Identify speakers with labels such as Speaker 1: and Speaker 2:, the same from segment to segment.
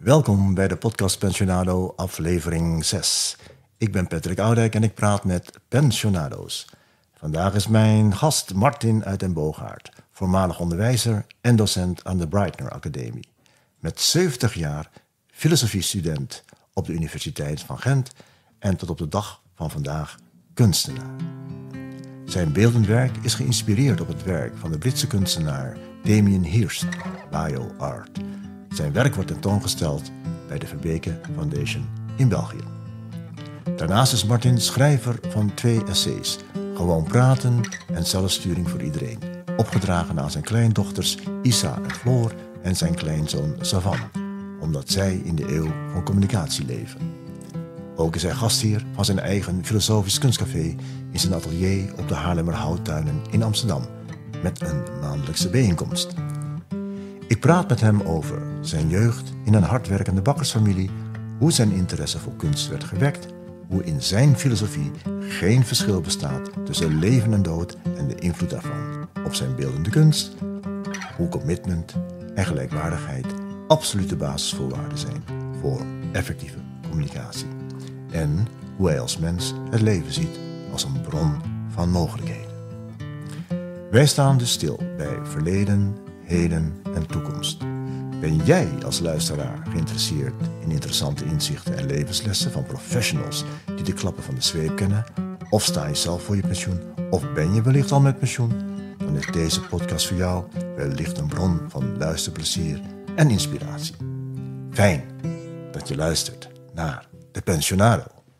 Speaker 1: Welkom bij de podcast Pensionado, aflevering 6. Ik ben Patrick Oudijk en ik praat met pensionado's. Vandaag is mijn gast Martin uit den Boogaard, voormalig onderwijzer en docent aan de Breitner Academie. Met 70 jaar filosofiestudent op de Universiteit van Gent en tot op de dag van vandaag kunstenaar. Zijn beeldend werk is geïnspireerd op het werk van de Britse kunstenaar Damien Hirst, BioArt. Zijn werk wordt tentoongesteld bij de Verbeke Foundation in België. Daarnaast is Martin schrijver van 2 essays, Gewoon praten en Zelfsturing voor iedereen, opgedragen aan zijn kleindochters Isa en Floor en zijn kleinzoon Savan, omdat zij in de eeuw van communicatie leven. Ook is hij gastheer van zijn eigen filosofisch kunstcafé in zijn atelier op de Haarlemmer Houttuinen in Amsterdam, met een maandelijkse bijeenkomst. Ik praat met hem over zijn jeugd in een hardwerkende bakkersfamilie, hoe zijn interesse voor kunst werd gewekt, hoe in zijn filosofie geen verschil bestaat tussen leven en dood en de invloed daarvan op zijn beeldende kunst, hoe commitment en gelijkwaardigheid absolute basisvoorwaarden zijn voor effectieve communicatie. En hoe hij als mens het leven ziet als een bron van mogelijkheden. Wij staan dus stil bij verleden, heden en toekomst. Ben jij als luisteraar geïnteresseerd in interessante inzichten en levenslessen van professionals die de klappen van de zweep kennen? Of sta je zelf voor je pensioen? Of ben je wellicht al met pensioen? Dan is deze podcast voor jou wellicht een bron van luisterplezier en inspiratie. Fijn dat je luistert naar de Pensionado.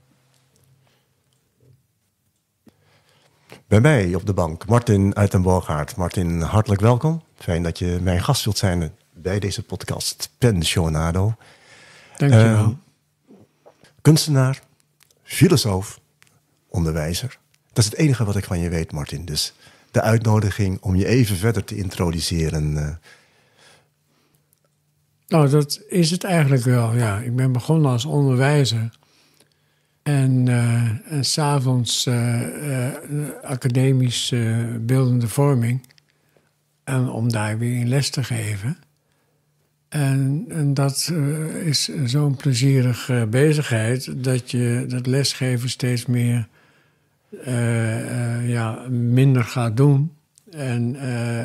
Speaker 1: Bij mij op de bank Martin uit den Boogaard. Martin, hartelijk welkom. Fijn dat je mijn gast wilt zijn bij deze podcast Pensionado.
Speaker 2: Dank je wel.
Speaker 1: Kunstenaar, filosoof, onderwijzer. Dat is het enige wat ik van je weet, Martin. Dus de uitnodiging om je even verder te introduceren.
Speaker 2: Nou, dat is het eigenlijk wel, ja. Ik ben begonnen als onderwijzer. En 's avonds academisch beeldende vorming. En om daar weer in les te geven. En dat is zo'n plezierige bezigheid dat je dat lesgeven steeds meer minder gaat doen. En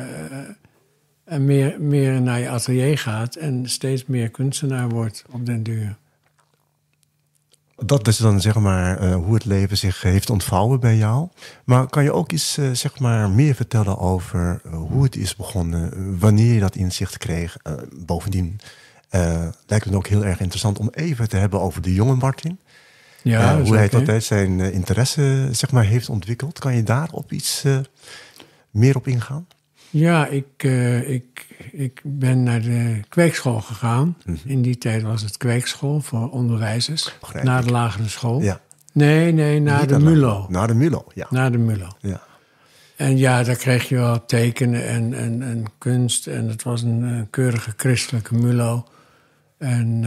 Speaker 2: meer naar je atelier gaat en steeds meer kunstenaar wordt op den duur.
Speaker 1: Dat is dan zeg maar hoe het leven zich heeft ontvouwen bij jou. Maar kan je ook iets zeg maar meer vertellen over hoe het is begonnen, wanneer je dat inzicht kreeg? Bovendien lijkt het ook heel erg interessant om even te hebben over de jonge Martin.
Speaker 2: Ja,
Speaker 1: hoe hij altijd zijn interesse zeg maar heeft ontwikkeld. Kan je daar op iets meer op ingaan?
Speaker 2: Ja, ik ben naar de kweekschool gegaan. Mm-hmm. In die tijd was het kweekschool voor onderwijzers. Na de lagere school.
Speaker 1: Ja.
Speaker 2: Nee, na de MULO.
Speaker 1: Na de MULO, ja.
Speaker 2: Na de MULO.
Speaker 1: Ja.
Speaker 2: En ja, daar kreeg je wel tekenen en kunst. En het was een keurige christelijke MULO. En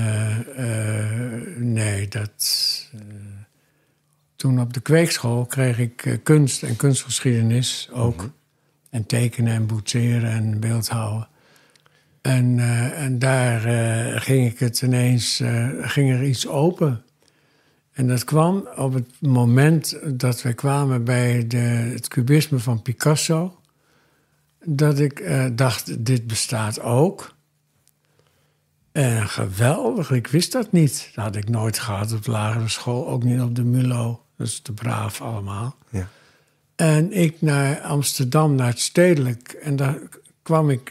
Speaker 2: toen op de kweekschool kreeg ik kunst en kunstgeschiedenis ook. Mm-hmm. En tekenen en boetseren en beeldhouden. En daar ging ik het ineens, ging er iets open. En dat kwam op het moment dat we kwamen bij het cubisme van Picasso. Dat ik dacht, dit bestaat ook. En geweldig, ik wist dat niet. Dat had ik nooit gehad op de lagere school, ook niet op de MULO. Dat is te braaf allemaal. Ja. En ik naar Amsterdam, naar het Stedelijk. En daar kwam ik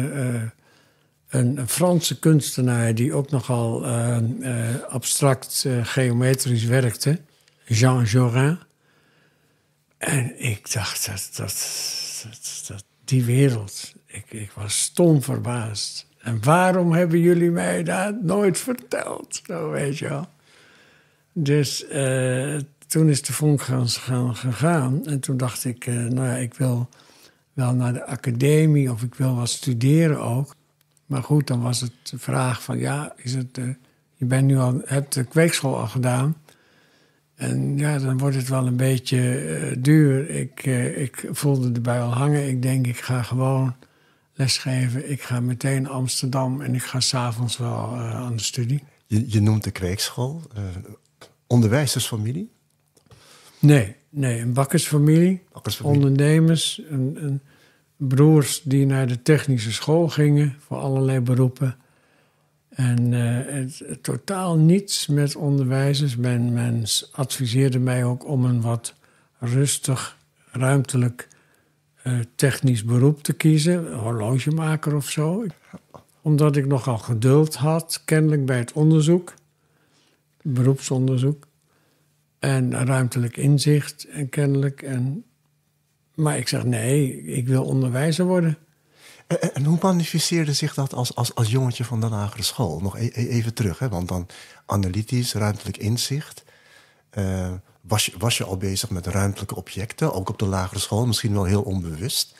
Speaker 2: een Franse kunstenaar die ook nogal abstract geometrisch werkte. Jean Jorin. En ik dacht, dat die wereld. Ik was stom verbaasd. En waarom hebben jullie mij dat nooit verteld? Zo, weet je wel. Dus toen is de vonk gegaan. En toen dacht ik, ik wil wel naar de academie of ik wil wat studeren ook. Maar goed, dan was het de vraag van, je bent nu hebt de kweekschool al gedaan. En ja, dan wordt het wel een beetje duur. Ik voelde erbij al hangen. Ik denk, ik ga gewoon lesgeven. Ik ga meteen naar Amsterdam en ik ga 's avonds wel aan de studie.
Speaker 1: Je noemt de kweekschool. Onderwijzersfamilie?
Speaker 2: Nee, een bakkersfamilie. Ondernemers, broers die naar de technische school gingen voor allerlei beroepen. En totaal niets met onderwijzers. Men adviseerde mij ook om een wat rustig, ruimtelijk technisch beroep te kiezen. Horlogemaker of zo. Omdat ik nogal geduld had, kennelijk bij het onderzoek. Beroepsonderzoek. En ruimtelijk inzicht en kennelijk. Maar ik zeg nee, ik wil onderwijzer worden.
Speaker 1: En hoe manifesteerde zich dat als jongetje van de lagere school? Nog even terug, hè? Want dan analytisch, ruimtelijk inzicht. Was je al bezig met ruimtelijke objecten, ook op de lagere school? Misschien wel heel onbewust?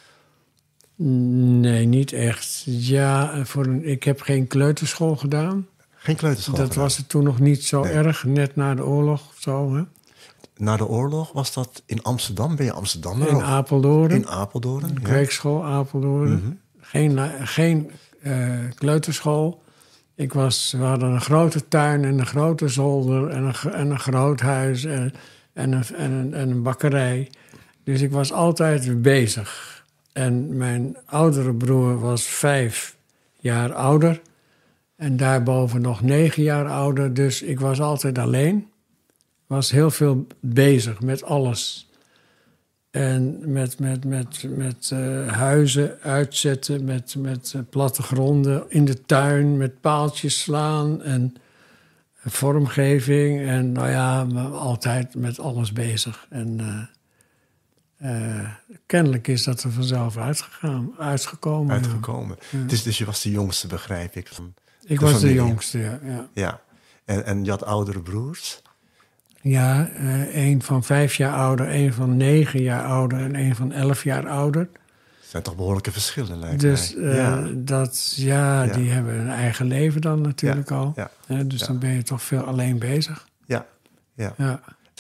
Speaker 2: Nee, niet echt. Ja, ik heb geen kleuterschool gedaan.
Speaker 1: Geen kleuterschool
Speaker 2: Dat
Speaker 1: gedaan.
Speaker 2: was het toen nog niet zo erg, net na de oorlog of zo. Hè?
Speaker 1: Na de oorlog was dat in Amsterdam? Ben je Amsterdammer?
Speaker 2: In Apeldoorn.
Speaker 1: In Apeldoorn,
Speaker 2: de kweekschool Apeldoorn. Mm-hmm. Geen kleuterschool. We hadden een grote tuin en een grote zolder en een groot huis en een bakkerij. Dus ik was altijd bezig. En mijn oudere broer was 5 jaar ouder. En daarboven nog 9 jaar ouder. Dus ik was altijd alleen. Was heel veel bezig met alles. En met huizen uitzetten, met plattegronden in de tuin, met paaltjes slaan en vormgeving. En nou ja, altijd met alles bezig. En kennelijk is dat er vanzelf uitgekomen.
Speaker 1: Ja. Dus je was de jongste, begrijp ik.
Speaker 2: Ik was de jongste, ja.
Speaker 1: En je had oudere broers?
Speaker 2: Ja, een van 5 jaar ouder, een van 9 jaar ouder en een van 11 jaar ouder.
Speaker 1: Dat zijn toch behoorlijke verschillen, lijkt mij.
Speaker 2: Die hebben een eigen leven dan natuurlijk al. Ja. Dus dan ben je toch veel alleen bezig.
Speaker 1: Ja.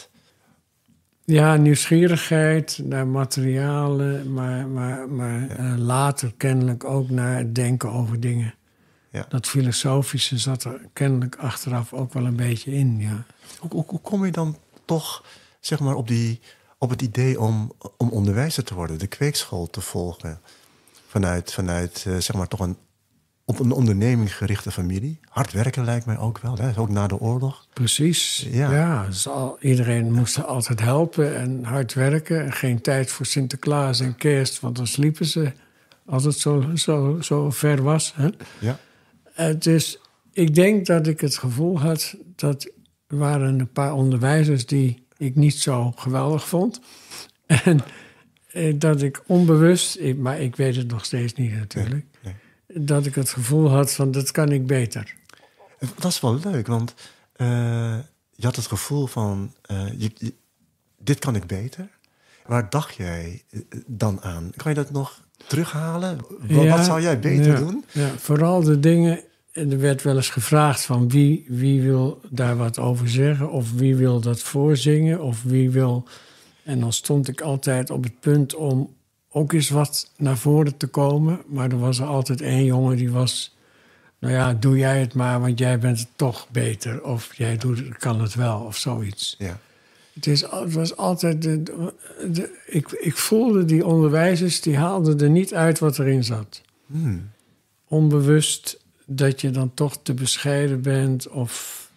Speaker 2: Ja, nieuwsgierigheid naar materialen, maar later kennelijk ook naar het denken over dingen. Ja. Dat filosofische zat er kennelijk achteraf ook wel een beetje in, ja.
Speaker 1: Hoe kom je dan toch zeg maar, op het idee om onderwijzer te worden, de kweekschool te volgen? Vanuit zeg maar toch op een onderneming gerichte familie. Hard werken lijkt mij ook wel, hè? Ook na de oorlog.
Speaker 2: Precies, iedereen moest altijd helpen en hard werken. En geen tijd voor Sinterklaas en kerst, want dan sliepen ze als het zo ver was. Hè?
Speaker 1: Ja.
Speaker 2: Dus ik denk dat ik het gevoel had dat er waren een paar onderwijzers die ik niet zo geweldig vond. En dat ik onbewust, maar ik weet het nog steeds niet natuurlijk, nee. Dat ik het gevoel had van dat kan ik beter.
Speaker 1: Dat is wel leuk, want je had het gevoel van dit kan ik beter. Waar dacht jij dan aan? Kan je dat nog terughalen? Wat zou jij beter doen?
Speaker 2: Ja, vooral de dingen. Er werd wel eens gevraagd van wie wil daar wat over zeggen, of wie wil dat voorzingen, of wie wil. En dan stond ik altijd op het punt om ook eens wat naar voren te komen. Maar er was er altijd één jongen die was, nou ja, doe jij het maar, want jij bent het toch beter. Of jij kan het wel, of zoiets.
Speaker 1: Ja.
Speaker 2: Het was altijd. Ik voelde die onderwijzers, die haalden er niet uit wat erin zat. Onbewust dat je dan toch te bescheiden bent. Of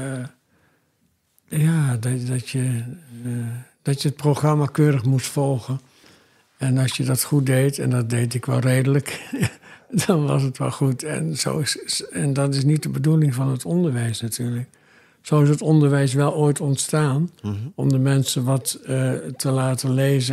Speaker 2: dat je het programma keurig moest volgen. En als je dat goed deed, en dat deed ik wel redelijk, dan was het wel goed. En dat is niet de bedoeling van het onderwijs natuurlijk. Zo is het onderwijs wel ooit ontstaan. Om de mensen wat te laten lezen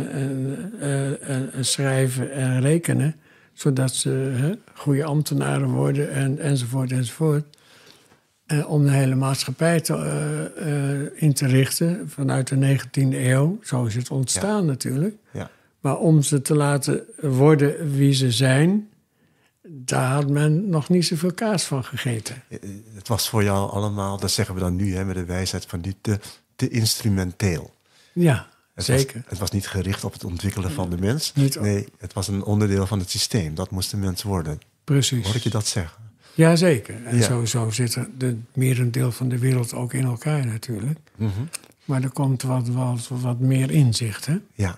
Speaker 2: en schrijven en rekenen. Zodat ze goede ambtenaren worden enzovoort. Om de hele maatschappij in te richten vanuit de 19e eeuw. Zo is het ontstaan natuurlijk. Ja. Maar om ze te laten worden wie ze zijn, daar had men nog niet zoveel kaas van gegeten.
Speaker 1: Het was voor jou allemaal, dat zeggen we dan nu met de wijsheid van nu, te instrumenteel.
Speaker 2: Ja. Zeker.
Speaker 1: Het was niet gericht op het ontwikkelen van de mens.
Speaker 2: Nee,
Speaker 1: het was een onderdeel van het systeem. Dat moest de mens worden.
Speaker 2: Precies.
Speaker 1: Hoor ik je dat zeggen?
Speaker 2: Ja, zeker. En sowieso zit het merendeel van de wereld ook in elkaar natuurlijk.
Speaker 1: Mm-hmm.
Speaker 2: Maar er komt wat meer inzicht, hè?
Speaker 1: Ja.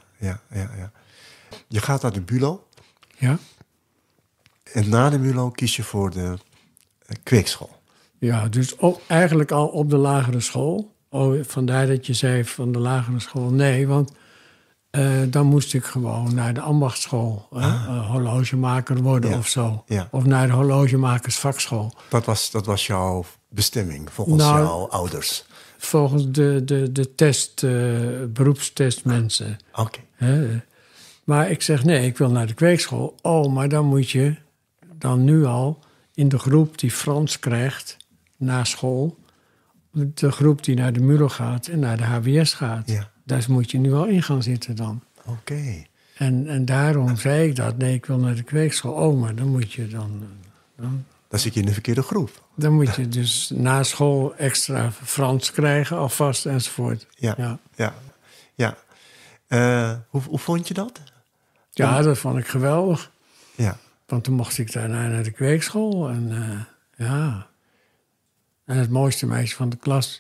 Speaker 1: Je gaat naar de BULO.
Speaker 2: Ja.
Speaker 1: En na de MULO kies je voor de kweekschool.
Speaker 2: Ja, dus eigenlijk al op de lagere school. Vandaar dat je zei van de lagere school. Nee, want dan moest ik gewoon naar de ambachtschool. Horlogemaker worden of zo.
Speaker 1: Ja.
Speaker 2: Of naar de horlogemakersvakschool.
Speaker 1: Dat was jouw bestemming volgens jouw ouders?
Speaker 2: Volgens de test, beroepstest mensen.
Speaker 1: Oké.
Speaker 2: Maar ik zeg, nee, ik wil naar de kweekschool. Maar dan moet je dan nu al in de groep die Frans krijgt na school, de groep die naar de MULO gaat en naar de HBS gaat.
Speaker 1: Ja.
Speaker 2: Daar moet je nu al in gaan zitten dan.
Speaker 1: Oké.
Speaker 2: En daarom zei ik dat. Nee, ik wil naar de kweekschool. Maar dan moet je dan
Speaker 1: zit je in de verkeerde groep.
Speaker 2: Dan moet je dus na school extra Frans krijgen, alvast enzovoort.
Speaker 1: Ja. Hoe vond je dat?
Speaker 2: Ja, dat vond ik geweldig.
Speaker 1: Ja.
Speaker 2: Want toen mocht ik daarna naar de kweekschool. En En het mooiste meisje van de klas,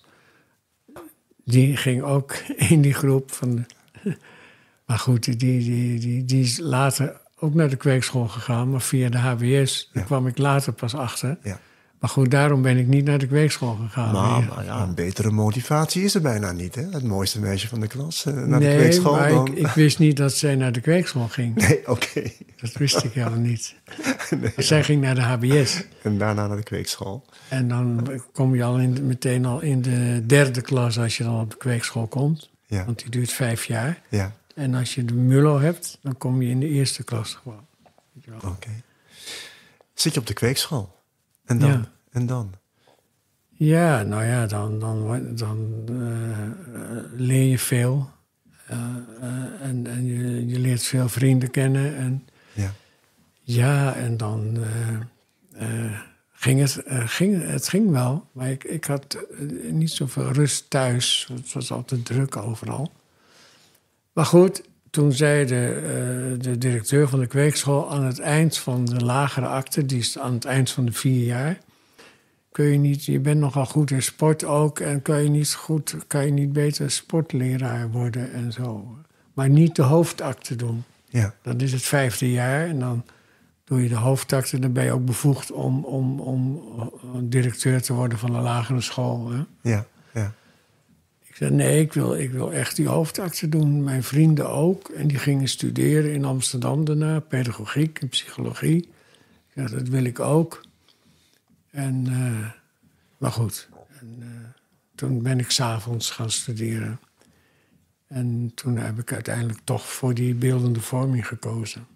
Speaker 2: die ging ook in die groep van. Maar goed, die is later ook naar de kweekschool gegaan, maar via de HBS. Daar kwam ik later pas achter.
Speaker 1: Ja.
Speaker 2: Maar goed, daarom ben ik niet naar de kweekschool gegaan.
Speaker 1: Maar een betere motivatie is er bijna niet, hè? Het mooiste meisje van de klas naar de
Speaker 2: Nee,
Speaker 1: kweekschool.
Speaker 2: maar
Speaker 1: Dan...
Speaker 2: ik wist niet dat zij naar de kweekschool ging.
Speaker 1: Nee, oké.
Speaker 2: Dat wist ik helemaal niet. Zij ging naar de HBS.
Speaker 1: En daarna naar de kweekschool.
Speaker 2: En dan kom je meteen al in de derde klas als je dan op de kweekschool komt.
Speaker 1: Ja.
Speaker 2: Want die duurt 5 jaar.
Speaker 1: Ja.
Speaker 2: En als je de MULO hebt, dan kom je in de eerste klas gewoon.
Speaker 1: Oké. Zit je op de kweekschool? En dan?
Speaker 2: Ja.
Speaker 1: En dan?
Speaker 2: Ja, nou ja, dan leer je veel. En je leert veel vrienden kennen. En en dan het ging wel. Maar ik had niet zoveel rust thuis. Het was altijd druk overal. Maar goed, toen zei de directeur van de kweekschool aan het eind van de lagere akte, die is aan het eind van de 4 jaar, je bent nogal goed in sport ook en kan je niet beter sportleraar worden en zo. Maar niet de hoofdakte doen.
Speaker 1: Ja.
Speaker 2: Dat is het 5e jaar en dan doe je de hoofdakte. Dan ben je ook bevoegd om directeur te worden van de lagere school. Hè?
Speaker 1: Ja.
Speaker 2: Ik zei, nee, ik wil echt die hoofdakte doen. Mijn vrienden ook. En die gingen studeren in Amsterdam daarna. Pedagogiek en psychologie. Ja, dat wil ik ook. Maar goed. Toen ben ik 's avonds gaan studeren. En toen heb ik uiteindelijk toch voor die beeldende vorming gekozen.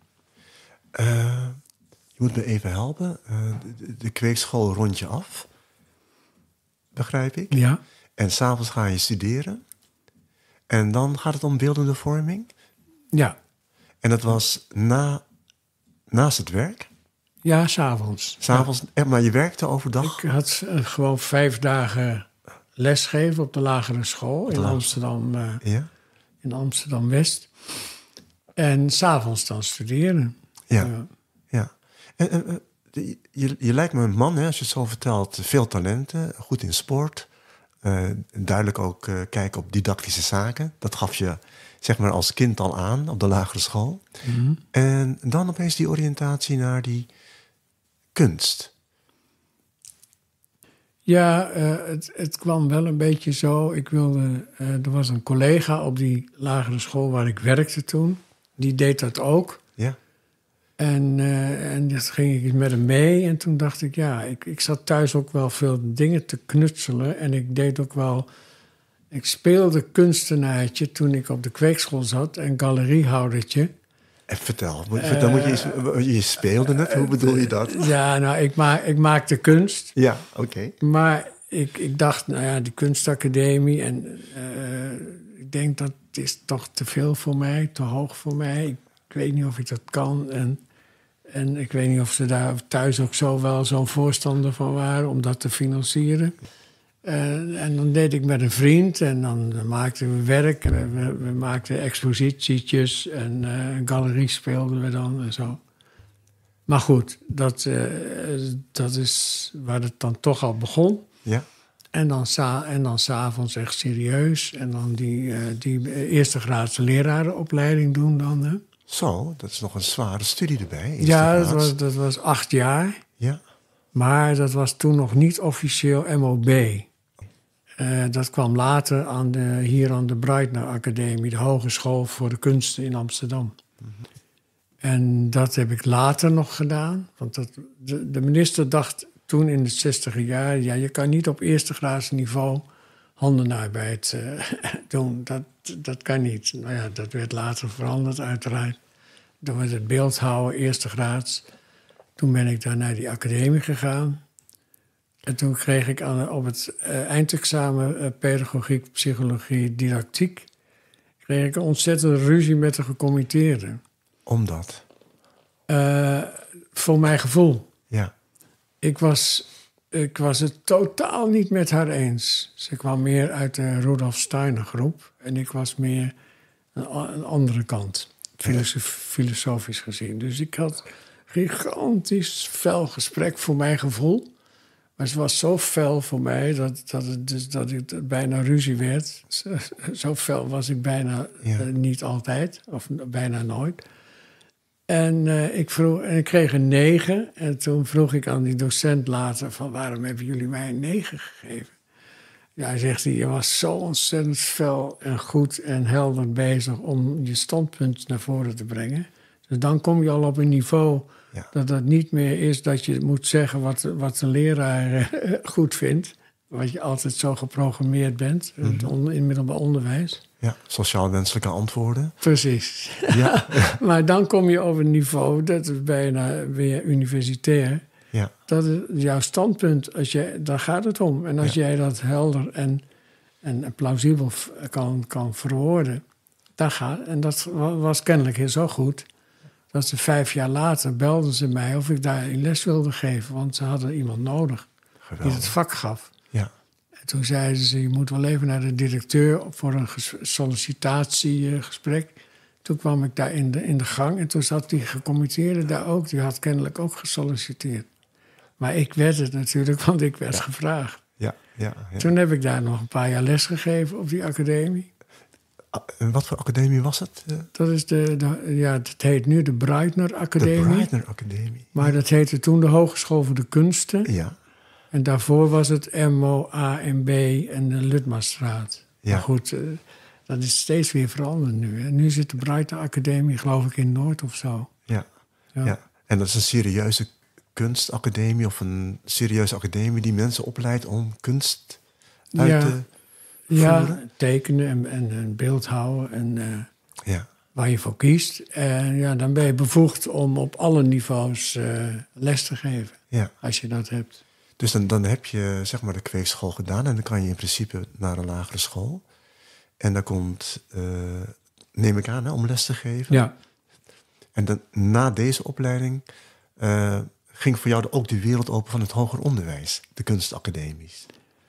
Speaker 1: Je moet me even helpen. De kweekschool rond je af. Begrijp ik?
Speaker 2: Ja.
Speaker 1: En 's avonds ga je studeren. En dan gaat het om beeldende vorming.
Speaker 2: Ja.
Speaker 1: En dat was naast het werk?
Speaker 2: Ja, 's avonds.
Speaker 1: 's Avonds, maar je werkte overdag?
Speaker 2: Ik had gewoon 5 dagen lesgeven op de lagere school in Amsterdam. In Amsterdam-West. En 's avonds dan studeren.
Speaker 1: Ja. En je lijkt me een man, hè, als je het zo vertelt. Veel talenten, goed in sport. Duidelijk ook kijken op didactische zaken. Dat gaf je zeg maar als kind al aan op de lagere school.
Speaker 2: Mm-hmm.
Speaker 1: En dan opeens die oriëntatie naar die kunst.
Speaker 2: Ja, het kwam wel een beetje zo. Er was een collega op die lagere school waar ik werkte toen. Die deed dat ook.
Speaker 1: Ja.
Speaker 2: En dat ging ik met hem mee. En toen dacht ik, ik zat thuis ook wel veel dingen te knutselen. En ik deed ook wel. Ik speelde kunstenaartje toen ik op de kweekschool zat. En galeriehoudertje.
Speaker 1: En vertel, dan moet je speelde het. Hoe bedoel je dat?
Speaker 2: Ja, nou, ik maakte kunst.
Speaker 1: Ja, oké.
Speaker 2: Maar ik dacht, die kunstacademie. En ik denk dat is toch te veel voor mij, te hoog voor mij. Ik weet niet of ik dat kan. En ik weet niet of ze daar thuis ook zo wel zo'n voorstander van waren om dat te financieren. En dan deed ik met een vriend en dan maakten we werk. We maakten expositietjes en galerie speelden we dan en zo. Maar goed, dat is waar het dan toch al begon.
Speaker 1: Ja.
Speaker 2: En dan 's avonds echt serieus. En dan die eerste graadse lerarenopleiding doen dan. Hè.
Speaker 1: Zo, dat is nog een zware studie erbij.
Speaker 2: Ja, dat was 8 jaar.
Speaker 1: Ja.
Speaker 2: Maar dat was toen nog niet officieel MOB. Dat kwam later hier aan de Breitner Academie, de Hogeschool voor de Kunsten in Amsterdam. Mm-hmm. En dat heb ik later nog gedaan. Want de minister dacht toen in de 60er jaren... ja, je kan niet op eerste graads niveau handenarbeid doen. Dat kan niet. Nou ja, dat werd later veranderd uiteraard. Toen werd het beeldhouwen eerste graads. Toen ben ik daar naar die academie gegaan. En toen kreeg ik op het eindexamen pedagogiek, psychologie, didactiek... kreeg ik een ontzettende ruzie met de gecommitteerden.
Speaker 1: Omdat?
Speaker 2: Voor mijn gevoel.
Speaker 1: Ja.
Speaker 2: Ik was het totaal niet met haar eens. Ze kwam meer uit de Rudolf Steiner groep. En ik was meer een andere kant. Filosofisch gezien. Dus ik had gigantisch fel gesprek voor mijn gevoel. Maar ze was zo fel voor mij dat ik bijna ruzie werd. Zo fel was ik bijna niet altijd. Of bijna nooit. En ik kreeg een 9. En toen vroeg ik aan die docent later van... waarom hebben jullie mij een 9 gegeven? Ja, hij zegt, je was zo ontzettend fel en goed en helder bezig... om je standpunt naar voren te brengen. Dus dan kom je al op een niveau... dat het niet meer is dat je moet zeggen wat de leraar goed vindt. Wat je altijd zo geprogrammeerd bent in middelbaar onderwijs.
Speaker 1: Ja, sociaal-wenselijke antwoorden.
Speaker 2: Precies.
Speaker 1: Ja.
Speaker 2: Maar dan kom je op een niveau, dat is bijna weer universitair.
Speaker 1: Ja.
Speaker 2: Dat is jouw standpunt, daar gaat het om. En als jij dat helder en plausibel kan verwoorden, dan gaat. En dat was kennelijk heel zo goed. Dat ze 5 jaar later belden ze mij of ik daar een les wilde geven. Want ze hadden iemand nodig die het vak gaf.
Speaker 1: Ja.
Speaker 2: En toen zeiden ze, je moet wel even naar de directeur voor een sollicitatiegesprek. Toen kwam ik daar in de gang en toen zat die gecommitteerde daar ook. Die had kennelijk ook gesolliciteerd. Maar ik werd het natuurlijk, want ik werd gevraagd.
Speaker 1: Ja.
Speaker 2: Toen heb ik daar nog een paar jaar les gegeven op die academie.
Speaker 1: En wat voor academie was het?
Speaker 2: Dat is het heet nu de Breitner Academie.
Speaker 1: De Breitner Academie.
Speaker 2: Maar dat heette toen de Hogeschool voor de Kunsten.
Speaker 1: Ja.
Speaker 2: En daarvoor was het MOAMB en de Ludmastraat. Ja. Maar goed, dat is steeds weer veranderd nu. Hè. Nu zit de Breitner Academie, geloof ik, in Noord of zo.
Speaker 1: Ja. En dat is een serieuze kunstacademie of een serieuze academie die mensen opleidt om kunst uit te voeren?
Speaker 2: Ja, tekenen en beeldhouden en waar je voor kiest. En dan ben je bevoegd om op alle niveaus les te geven, als je dat hebt.
Speaker 1: Dus dan heb je zeg maar de kweekschool gedaan en dan kan je in principe naar een lagere school. En dan komt, neem ik aan, om les te geven.
Speaker 2: Ja.
Speaker 1: En dan, na deze opleiding ging voor jou ook de wereld open van het hoger onderwijs, de kunstacademies.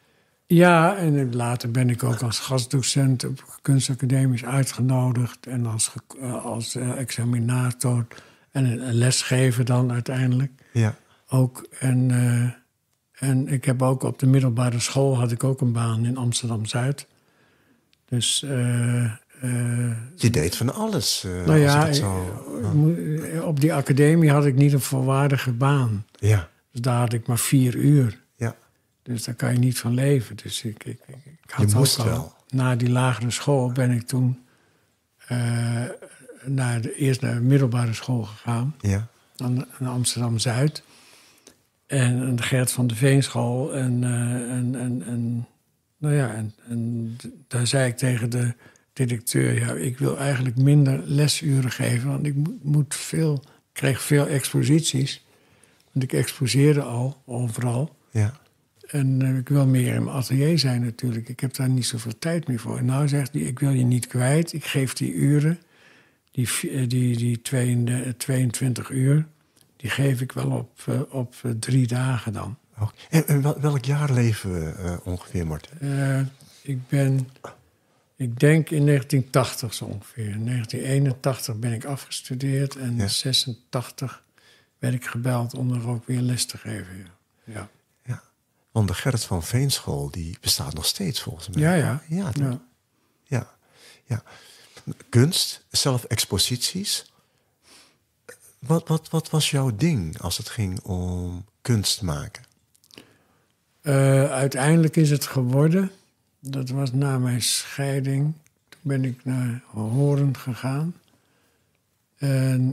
Speaker 2: Ja, en later ben ik ook als gastdocent op kunstacademies uitgenodigd. En als examinator en een lesgever dan uiteindelijk.
Speaker 1: Ja.
Speaker 2: Ook. En ik heb ook op de middelbare school had ik ook een baan in Amsterdam-Zuid. Dus...
Speaker 1: je deed van alles.
Speaker 2: Op die academie had ik niet een volwaardige baan.
Speaker 1: Ja.
Speaker 2: Dus daar had ik maar 4 uur.
Speaker 1: Ja.
Speaker 2: Dus daar kan je niet van leven. Dus ik had
Speaker 1: je moest
Speaker 2: ook al,
Speaker 1: wel.
Speaker 2: Na die lagere school ben ik toen eerst naar de middelbare school gegaan.
Speaker 1: Ja.
Speaker 2: Naar Amsterdam-Zuid. En de Gert van de Veenschool. En daar zei ik tegen de directeur... ik wil eigenlijk minder lesuren geven. Want ik kreeg veel exposities. Want ik exposeerde al, overal.
Speaker 1: Ja. En
Speaker 2: ik wil meer in mijn atelier zijn natuurlijk. Ik heb daar niet zoveel tijd meer voor. En nou zegt hij, ik wil je niet kwijt. Ik geef die uren, die 22 uur... die geef ik wel op 3 dagen dan.
Speaker 3: Oh, en welk jaar leven we ongeveer, Martin?
Speaker 2: Ik denk in 1980 zo ongeveer. In 1981 ben ik afgestudeerd en in 86 werd ik gebeld om er ook weer les te geven. Ja.
Speaker 3: Ja. Want de Gerrit van Veenschool, die bestaat nog steeds volgens mij. Ja. Kunst, zelf exposities. Wat was jouw ding als het ging om kunst maken?
Speaker 2: Uiteindelijk is het geworden. Dat was na mijn scheiding. Toen ben ik naar Horen gegaan. En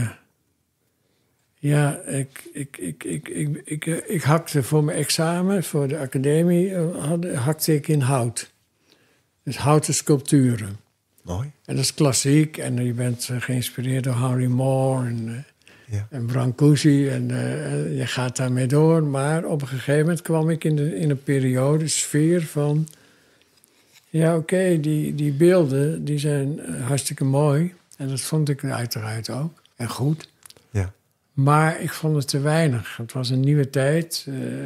Speaker 2: ik hakte voor mijn examen, voor de academie, hakte ik in hout. Dus houten sculpturen.
Speaker 3: Mooi.
Speaker 2: En dat is klassiek. En je bent geïnspireerd door Henry Moore en Brancusi. En je gaat daarmee door. Maar op een gegeven moment kwam ik in een periode, sfeer van... Ja, oké, die beelden die zijn hartstikke mooi. En dat vond ik uiteraard ook. En goed.
Speaker 3: Ja.
Speaker 2: Maar ik vond het te weinig. Het was een nieuwe tijd.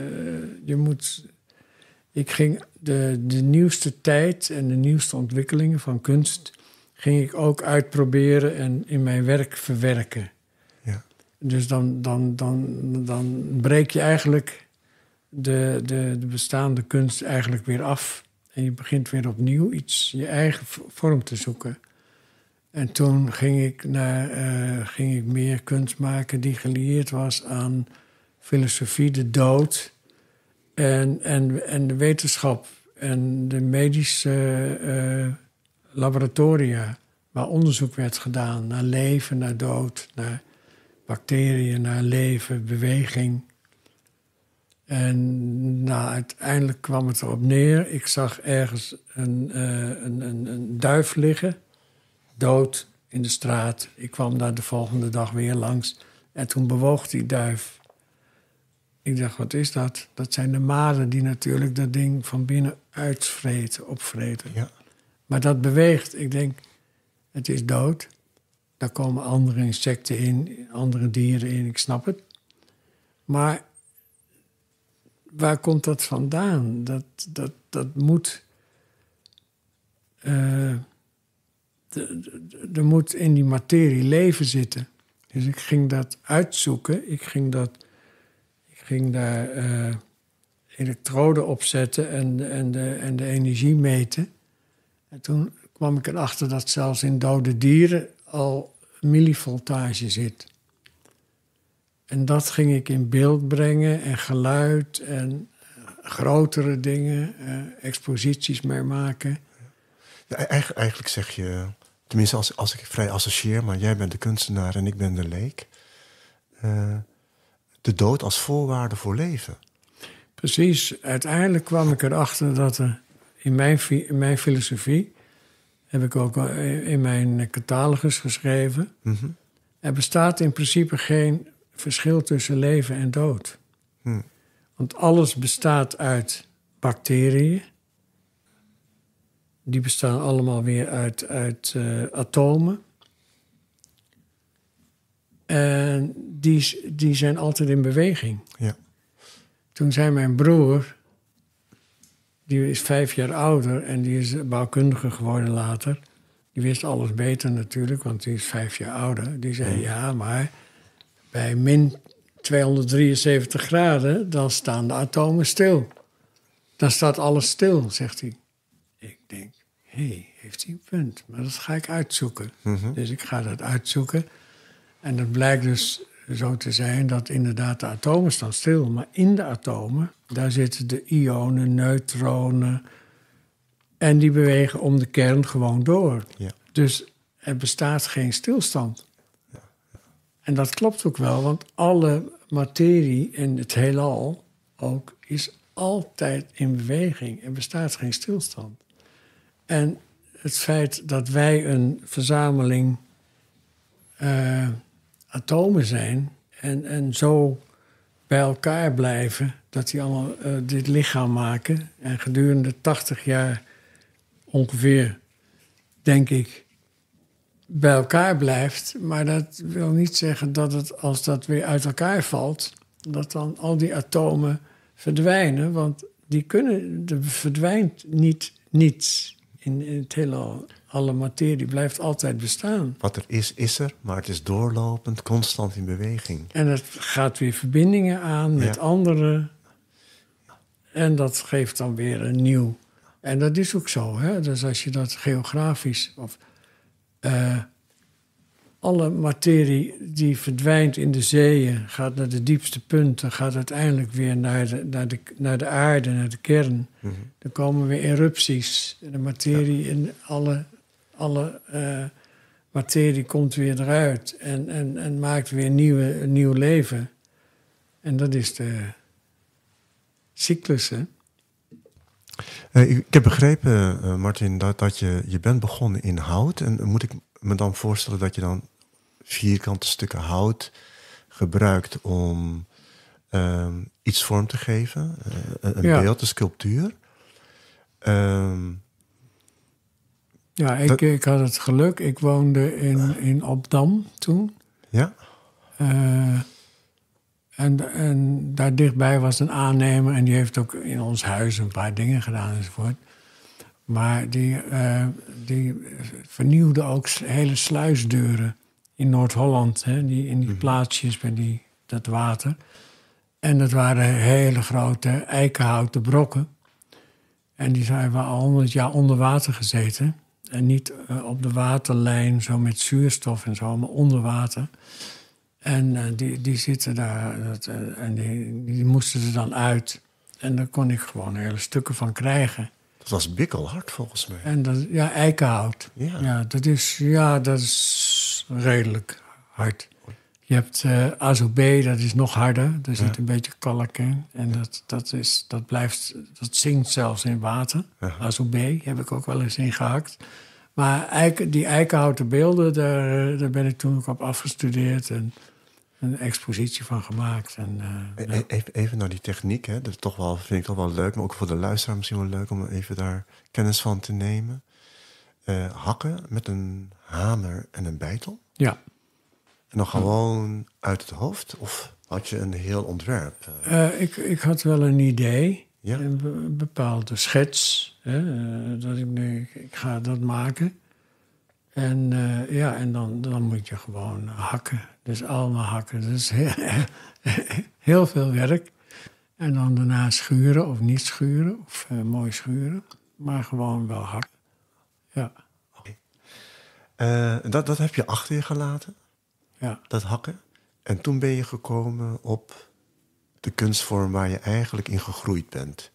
Speaker 2: Ik ging de nieuwste tijd en de nieuwste ontwikkelingen van kunst... ging ik ook uitproberen en in mijn werk verwerken.
Speaker 3: Ja.
Speaker 2: Dus dan breek je eigenlijk de bestaande kunst eigenlijk weer af... En je begint weer opnieuw je eigen vorm te zoeken. En toen ging ik meer kunst maken die gelieerd was aan filosofie, de dood en de wetenschap. En de medische laboratoria waar onderzoek werd gedaan naar leven, naar dood, naar bacteriën, naar leven, beweging... En uiteindelijk kwam het erop neer. Ik zag ergens een duif liggen, dood in de straat. Ik kwam daar de volgende dag weer langs. En toen bewoog die duif. Ik dacht, wat is dat? Dat zijn de maden die natuurlijk dat ding van binnen opvreten.
Speaker 3: Ja.
Speaker 2: Maar dat beweegt. Ik denk, het is dood. Daar komen andere insecten in, andere dieren in. Ik snap het. Maar... waar komt dat vandaan? Dat moet... er moet in die materie leven zitten. Dus ik ging dat uitzoeken. Ik ging daar elektroden op zetten en de energie meten. En toen kwam ik erachter dat zelfs in dode dieren al millivoltage zit. En dat ging ik in beeld brengen en geluid en grotere dingen, exposities mee maken.
Speaker 3: Ja, eigenlijk zeg je, tenminste als ik vrij associeer... maar jij bent de kunstenaar en ik ben de leek... de dood als voorwaarde voor leven.
Speaker 2: Precies. Uiteindelijk kwam ik erachter dat er in mijn filosofie... heb ik ook in mijn catalogus geschreven...
Speaker 3: Mm-hmm.
Speaker 2: Er bestaat in principe geen... verschil tussen leven en dood. Want alles bestaat uit bacteriën. Die bestaan allemaal weer uit atomen. En die zijn altijd in beweging.
Speaker 3: Ja.
Speaker 2: Toen zei mijn broer... die is 5 jaar ouder en die is bouwkundige geworden later... die wist alles beter natuurlijk, want die is 5 jaar ouder. Die zei, ja, maar... bij min 273 graden, dan staan de atomen stil. Dan staat alles stil, zegt hij. Ik denk, heeft hij een punt. Maar dat ga ik uitzoeken.
Speaker 3: Mm-hmm.
Speaker 2: Dus ik ga dat uitzoeken. En dat blijkt dus zo te zijn dat inderdaad de atomen staan stil. Maar in de atomen, daar zitten de ionen, neutronen... en die bewegen om de kern gewoon door.
Speaker 3: Ja.
Speaker 2: Dus er bestaat geen stilstand. En dat klopt ook wel, want alle materie in het heelal ook is altijd in beweging. Er bestaat geen stilstand. En het feit dat wij een verzameling atomen zijn en zo bij elkaar blijven, dat die allemaal dit lichaam maken en gedurende 80 jaar ongeveer, denk ik, bij elkaar blijft. Maar dat wil niet zeggen dat het, als dat weer uit elkaar valt... dat dan al die atomen verdwijnen, want er verdwijnt niets in het heelal. Alle materie blijft altijd bestaan.
Speaker 3: Wat er is er, maar het is doorlopend, constant in beweging.
Speaker 2: En het gaat weer verbindingen aan met anderen. En dat geeft dan weer een nieuw. En dat is ook zo, hè? Dus als je dat geografisch... alle materie die verdwijnt in de zeeën, gaat naar de diepste punten, gaat uiteindelijk weer naar de aarde, naar de kern.
Speaker 3: Mm-hmm.
Speaker 2: Dan komen weer erupties. De materie in alle materie komt weer eruit en maakt weer een nieuw leven. En dat is de cyclus, hè?
Speaker 3: Ik heb begrepen, Martin, dat je bent begonnen in hout. En moet ik me dan voorstellen dat je dan vierkante stukken hout gebruikt om iets vorm te geven? Een beeld, een sculptuur?
Speaker 2: Ik had het geluk. Ik woonde in Opdam toen.
Speaker 3: Ja?
Speaker 2: En daar dichtbij was een aannemer... en die heeft ook in ons huis een paar dingen gedaan enzovoort. Maar die vernieuwde ook hele sluisdeuren in Noord-Holland. Hè, in die plaatsjes bij dat water. En dat waren hele grote eikenhouten brokken. En die zijn al 100 jaar onder water gezeten. En niet op de waterlijn, zo met zuurstof en zo, maar onder water. En die zitten daar en die moesten er dan uit. En daar kon ik gewoon hele stukken van krijgen.
Speaker 3: Dat was bikkelhard volgens mij.
Speaker 2: En dat, eikenhout.
Speaker 3: Ja.
Speaker 2: Dat is redelijk hard. Je hebt azobé, dat is nog harder. Daar zit een beetje kalk in. En dat zinkt zelfs in water. Azobé heb ik ook wel eens in gehakt. Maar die eikenhouten beelden, daar ben ik toen ook op afgestudeerd... en een expositie van gemaakt.
Speaker 3: Even naar die techniek, hè. Dat vind ik toch wel leuk, maar ook voor de luisteraar misschien wel leuk... om even daar kennis van te nemen. Hakken met een hamer en een beitel?
Speaker 2: Ja.
Speaker 3: En dan gewoon uit het hoofd? Of had je een heel ontwerp?
Speaker 2: Ik had wel een idee,
Speaker 3: Ja?
Speaker 2: een bepaalde schets. Dat ik ga dat maken. En dan moet je gewoon hakken. Dus allemaal hakken. Dat is heel veel werk. En dan daarna schuren of niet schuren. Of mooi schuren. Maar gewoon wel hakken. Ja.
Speaker 3: Dat heb je achter je gelaten?
Speaker 2: Ja.
Speaker 3: Dat hakken? En toen ben je gekomen op de kunstvorm waar je eigenlijk in gegroeid bent?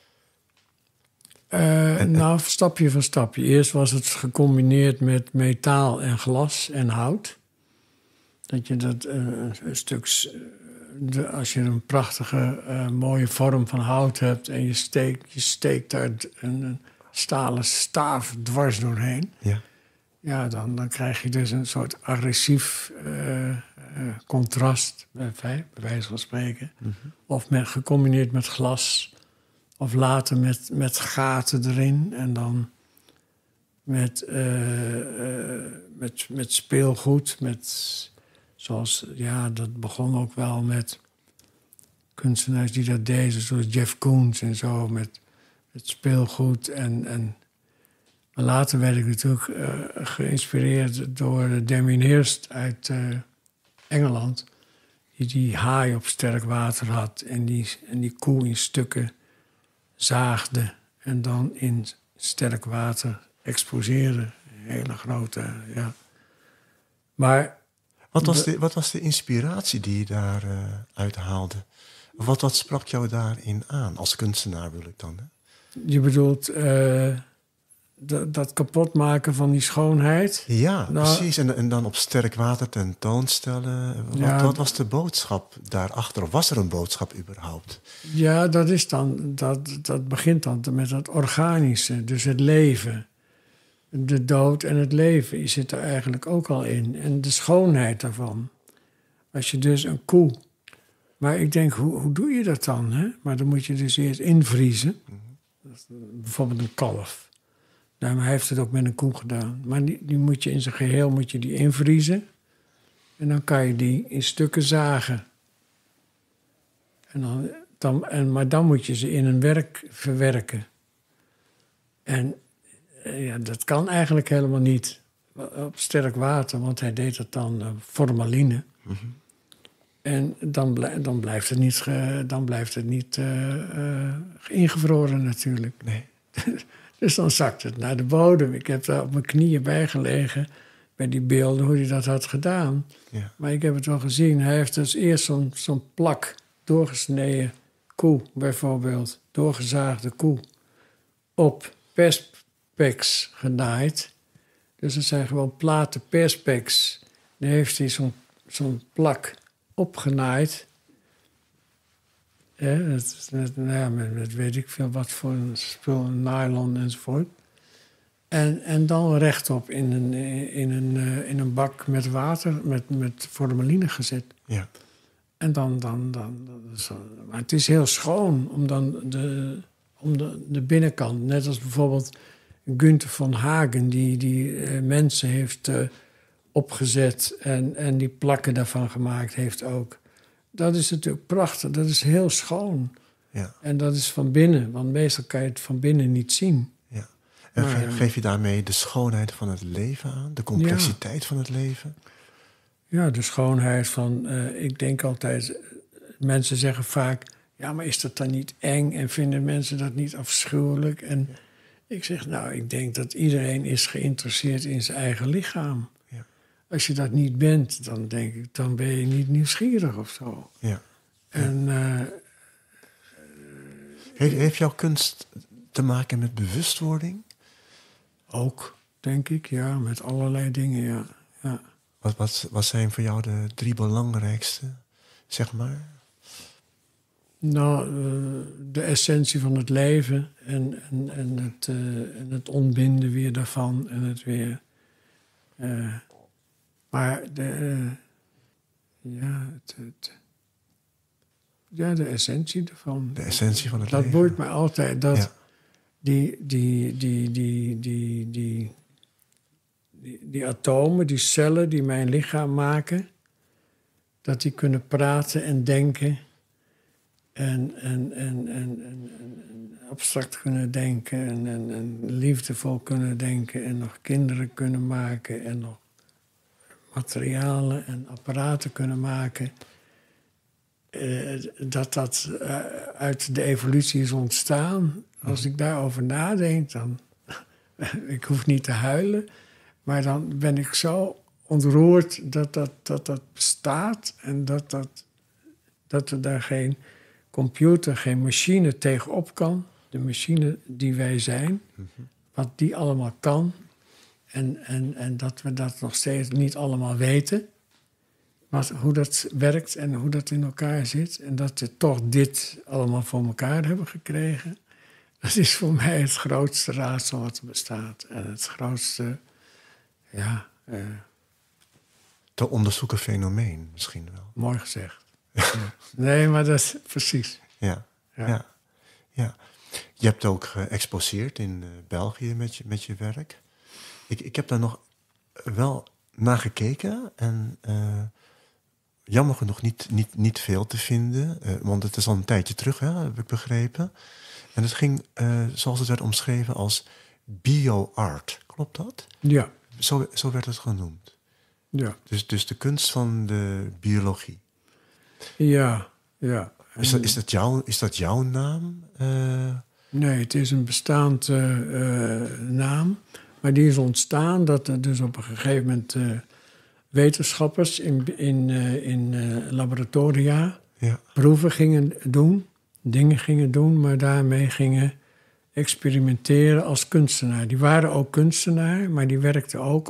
Speaker 2: Stapje voor stapje. Eerst was het gecombineerd met metaal en glas en hout. Dat je dat een stuk... als je een prachtige, mooie vorm van hout hebt... en je steekt daar een stalen staaf dwars doorheen...
Speaker 3: Ja,
Speaker 2: dan krijg je dus een soort agressief contrast, bij wijze van spreken. Mm-hmm. Of gecombineerd met glas... Of later met gaten erin en dan met speelgoed. Dat begon ook wel met kunstenaars die dat deden, zoals Jeff Koons en zo, met speelgoed. Maar later werd ik natuurlijk geïnspireerd door Damien Hirst uit Engeland, die haai op sterk water had en die koe in stukken zaagde en dan in sterk water exposeerde. Hele grote, ja. Maar...
Speaker 3: Wat was de inspiratie die je daar uithaalde? Wat sprak jou daarin aan? Als kunstenaar wil ik dan, hè?
Speaker 2: Je bedoelt dat kapotmaken van die schoonheid?
Speaker 3: Ja, precies. En dan op sterk water tentoonstellen. Wat was de boodschap daarachter? Of was er een boodschap überhaupt?
Speaker 2: Ja, dat is dan... Dat begint dan met het organische. Dus het leven. De dood en het leven zit er eigenlijk ook al in. En de schoonheid daarvan. Als je dus een koe... Maar ik denk, hoe doe je dat dan? Hè? Maar dan moet je dus eerst invriezen. Bijvoorbeeld een kalf. Nou, maar hij heeft het ook met een koe gedaan. Maar die moet je in zijn geheel invriezen. En dan kan je die in stukken zagen. En Maar dan moet je ze in een werk verwerken. En dat kan eigenlijk helemaal niet op sterk water, want hij deed het dan formaline.
Speaker 3: Mm-hmm.
Speaker 2: En dan blijft het niet ingevroren natuurlijk.
Speaker 3: Nee.
Speaker 2: Dus dan zakt het naar de bodem. Ik heb daar op mijn knieën bij gelegen bij die beelden, hoe hij dat had gedaan.
Speaker 3: Ja.
Speaker 2: Maar ik heb het wel gezien. Hij heeft dus eerst zo'n plak doorgesneden koe, bijvoorbeeld. Doorgezaagde koe. Op perspex genaaid. Dus het zijn gewoon platen perspex. Dan heeft hij zo'n plak opgenaaid. Ja, met weet ik veel wat voor een spul, nylon enzovoort. En dan rechtop in een bak met water, met formaline gezet.
Speaker 3: Ja.
Speaker 2: En dan maar het is heel schoon om dan de binnenkant, net als bijvoorbeeld Günther von Hagen, die mensen heeft opgezet en die plakken daarvan gemaakt heeft ook. Dat is natuurlijk prachtig, dat is heel schoon.
Speaker 3: Ja.
Speaker 2: En dat is van binnen, want meestal kan je het van binnen niet zien.
Speaker 3: Ja. En geef je daarmee de schoonheid van het leven aan? De complexiteit van het leven?
Speaker 2: Ja, de schoonheid van... ik denk altijd... Mensen zeggen vaak... Ja, maar is dat dan niet eng? En vinden mensen dat niet afschuwelijk? En ik zeg, ik denk dat iedereen is geïnteresseerd in zijn eigen lichaam.
Speaker 3: Ja.
Speaker 2: Als je dat niet bent, dan denk ik... dan ben je niet nieuwsgierig of zo.
Speaker 3: Ja.
Speaker 2: En...
Speaker 3: heeft jouw kunst te maken met bewustwording?
Speaker 2: Ook, denk ik, ja. Met allerlei dingen, ja.
Speaker 3: Wat zijn voor jou de 3 belangrijkste, zeg maar?
Speaker 2: Nou, de essentie van het leven en het ontbinden weer daarvan en het weer... maar de essentie ervan.
Speaker 3: De essentie van het
Speaker 2: dat
Speaker 3: leven.
Speaker 2: Dat boeit mij altijd. Dat die atomen, die cellen die mijn lichaam maken... dat die kunnen praten en denken... En abstract kunnen denken en liefdevol kunnen denken... en nog kinderen kunnen maken en nog materialen en apparaten kunnen maken... dat uit de evolutie is ontstaan. Als ik daarover nadenk, dan... ik hoef niet te huilen, maar dan ben ik zo ontroerd dat bestaat... en dat er daar geen... computer, geen machine tegenop kan. De machine die wij zijn. Mm-hmm. Wat die allemaal kan. En dat we dat nog steeds niet allemaal weten. Hoe dat werkt en hoe dat in elkaar zit. En dat we toch dit allemaal voor elkaar hebben gekregen. Dat is voor mij het grootste raadsel wat er bestaat. En het grootste,
Speaker 3: te onderzoeken fenomeen misschien wel.
Speaker 2: Mooi gezegd. Nee, maar dat is precies.
Speaker 3: Ja. Je hebt ook geëxposeerd in België met je werk. Ik heb daar nog wel naar gekeken en jammer genoeg niet veel te vinden. Want het is al een tijdje terug, heb ik begrepen. En het ging, zoals het werd omschreven, als bio-art. Klopt dat? Ja. Zo werd het genoemd. Ja. Dus de kunst van de biologie.
Speaker 2: Ja.
Speaker 3: Is dat jouw naam?
Speaker 2: Nee, het is een bestaand naam. Maar die is ontstaan dat er dus op een gegeven moment wetenschappers in laboratoria proeven gingen doen, dingen gingen doen, maar daarmee gingen experimenteren als kunstenaar. Die waren ook kunstenaar, maar die werkten ook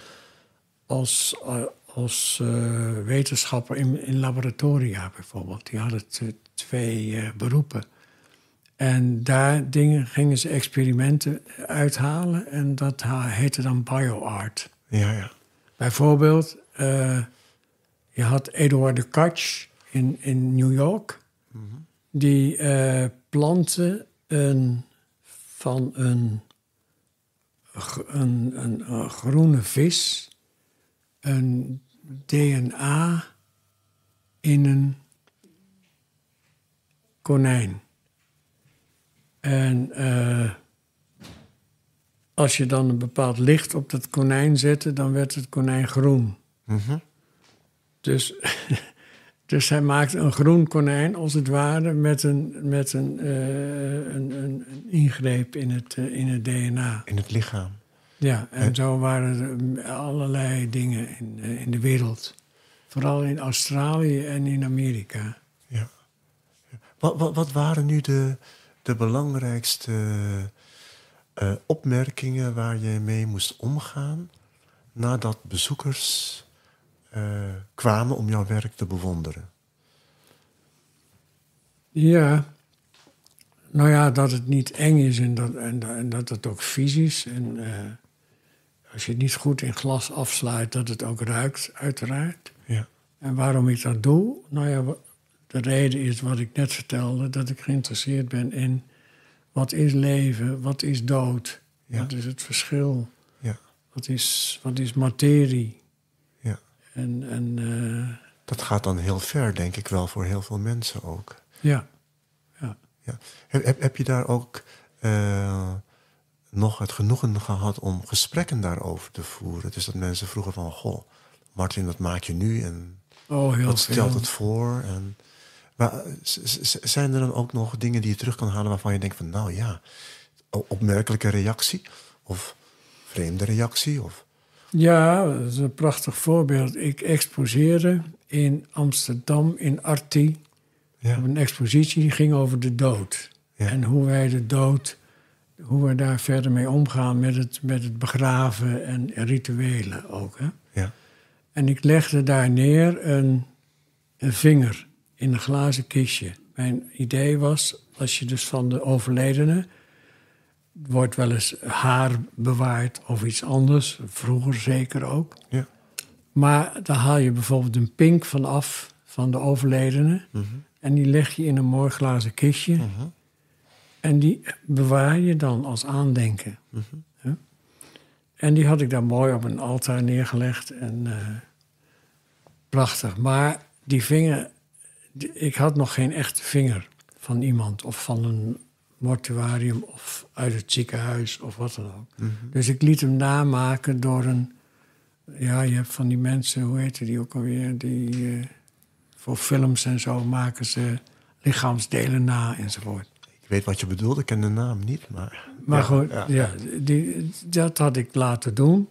Speaker 2: als wetenschapper in laboratoria bijvoorbeeld. Die hadden 2 beroepen. En daar gingen ze experimenten uithalen en dat heette dan bioart.
Speaker 3: Ja.
Speaker 2: Bijvoorbeeld, je had Eduard de Katsch in New York. Mm-hmm. Die plantte van een groene vis een DNA in een konijn. En als je dan een bepaald licht op dat konijn zette, dan werd het konijn groen.
Speaker 3: Mhm.
Speaker 2: Dus, dus hij maakte een groen konijn, als het ware, met een ingreep in het DNA.
Speaker 3: In het lichaam.
Speaker 2: Ja, en zo waren er allerlei dingen in de wereld. Vooral in Australië en in Amerika.
Speaker 3: Ja. Wat waren nu de belangrijkste opmerkingen waar je mee moest omgaan nadat bezoekers kwamen om jouw werk te bewonderen?
Speaker 2: Ja, nou ja, dat het niet eng is en dat het ook vies is. En als je het niet goed in glas afsluit, dat het ook ruikt, uiteraard.
Speaker 3: Ja.
Speaker 2: En waarom ik dat doe? Nou ja, de reden is wat ik net vertelde, dat ik geïnteresseerd ben in wat is leven, wat is dood,
Speaker 3: Ja.
Speaker 2: wat is het verschil,
Speaker 3: Ja.
Speaker 2: wat is materie.
Speaker 3: Ja.
Speaker 2: En
Speaker 3: Dat gaat dan heel ver, denk ik wel, voor heel veel mensen ook.
Speaker 2: ja.
Speaker 3: Ja. Heb je daar ook nog het genoegen gehad om gesprekken daarover te voeren? Dus dat mensen vroegen van, goh, Martin, wat maak je nu? En
Speaker 2: Oh, heel
Speaker 3: wat stelt
Speaker 2: veel.
Speaker 3: het voor? Maar zijn er dan ook nog dingen die je terug kan halen waarvan je denkt van, nou ja, opmerkelijke reactie? Of vreemde reactie? Of...
Speaker 2: Ja, dat is een prachtig voorbeeld. Ik exposeerde in Amsterdam, in Arti,
Speaker 3: Ja.
Speaker 2: op een expositie die ging over de dood.
Speaker 3: Ja.
Speaker 2: En hoe wij de dood, hoe we daar verder mee omgaan met het begraven en rituelen ook. Hè?
Speaker 3: Ja.
Speaker 2: En ik legde daar neer een vinger in een glazen kistje. Mijn idee was, als je dus van de overledene, wordt wel eens haar bewaard of iets anders, vroeger zeker ook.
Speaker 3: Ja.
Speaker 2: Maar dan haal je bijvoorbeeld een pink van af van de overledene.
Speaker 3: Mhm.
Speaker 2: En die leg je in een mooi glazen kistje.
Speaker 3: Mhm.
Speaker 2: En die bewaar je dan als aandenken.
Speaker 3: Mhm.
Speaker 2: Ja? En die had ik daar mooi op een altaar neergelegd. En prachtig. Maar die vinger, ik had nog geen echte vinger van iemand. Of van een mortuarium of uit het ziekenhuis of wat dan ook.
Speaker 3: Mhm.
Speaker 2: Dus ik liet hem namaken door een... Ja, je hebt van die mensen, hoe heet die ook alweer? Die voor films en zo maken ze lichaamsdelen na enzovoort.
Speaker 3: Ik weet wat je bedoelt, ik ken de naam niet, maar...
Speaker 2: Maar
Speaker 3: ja,
Speaker 2: goed,
Speaker 3: ja.
Speaker 2: dat had ik laten doen.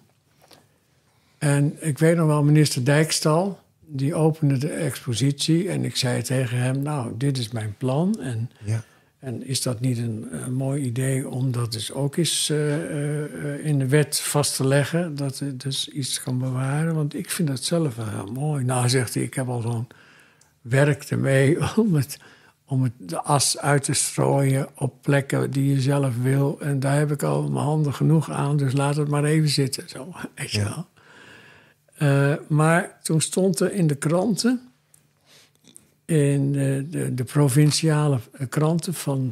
Speaker 2: En ik weet nog wel, minister Dijkstal, die opende de expositie. En ik zei tegen hem, nou, dit is mijn plan.
Speaker 3: Ja.
Speaker 2: En is dat niet een mooi idee om dat dus ook eens in de wet vast te leggen? Dat je dus iets kan bewaren? Want ik vind dat zelf wel heel mooi. Nou, zegt hij, ik heb al zo'n werk ermee om de as uit te strooien op plekken die je zelf wil. En daar heb ik al mijn handen genoeg aan, dus laat het maar even zitten. Zo, weet je wel. Maar toen stond er in de kranten, in de provinciale kranten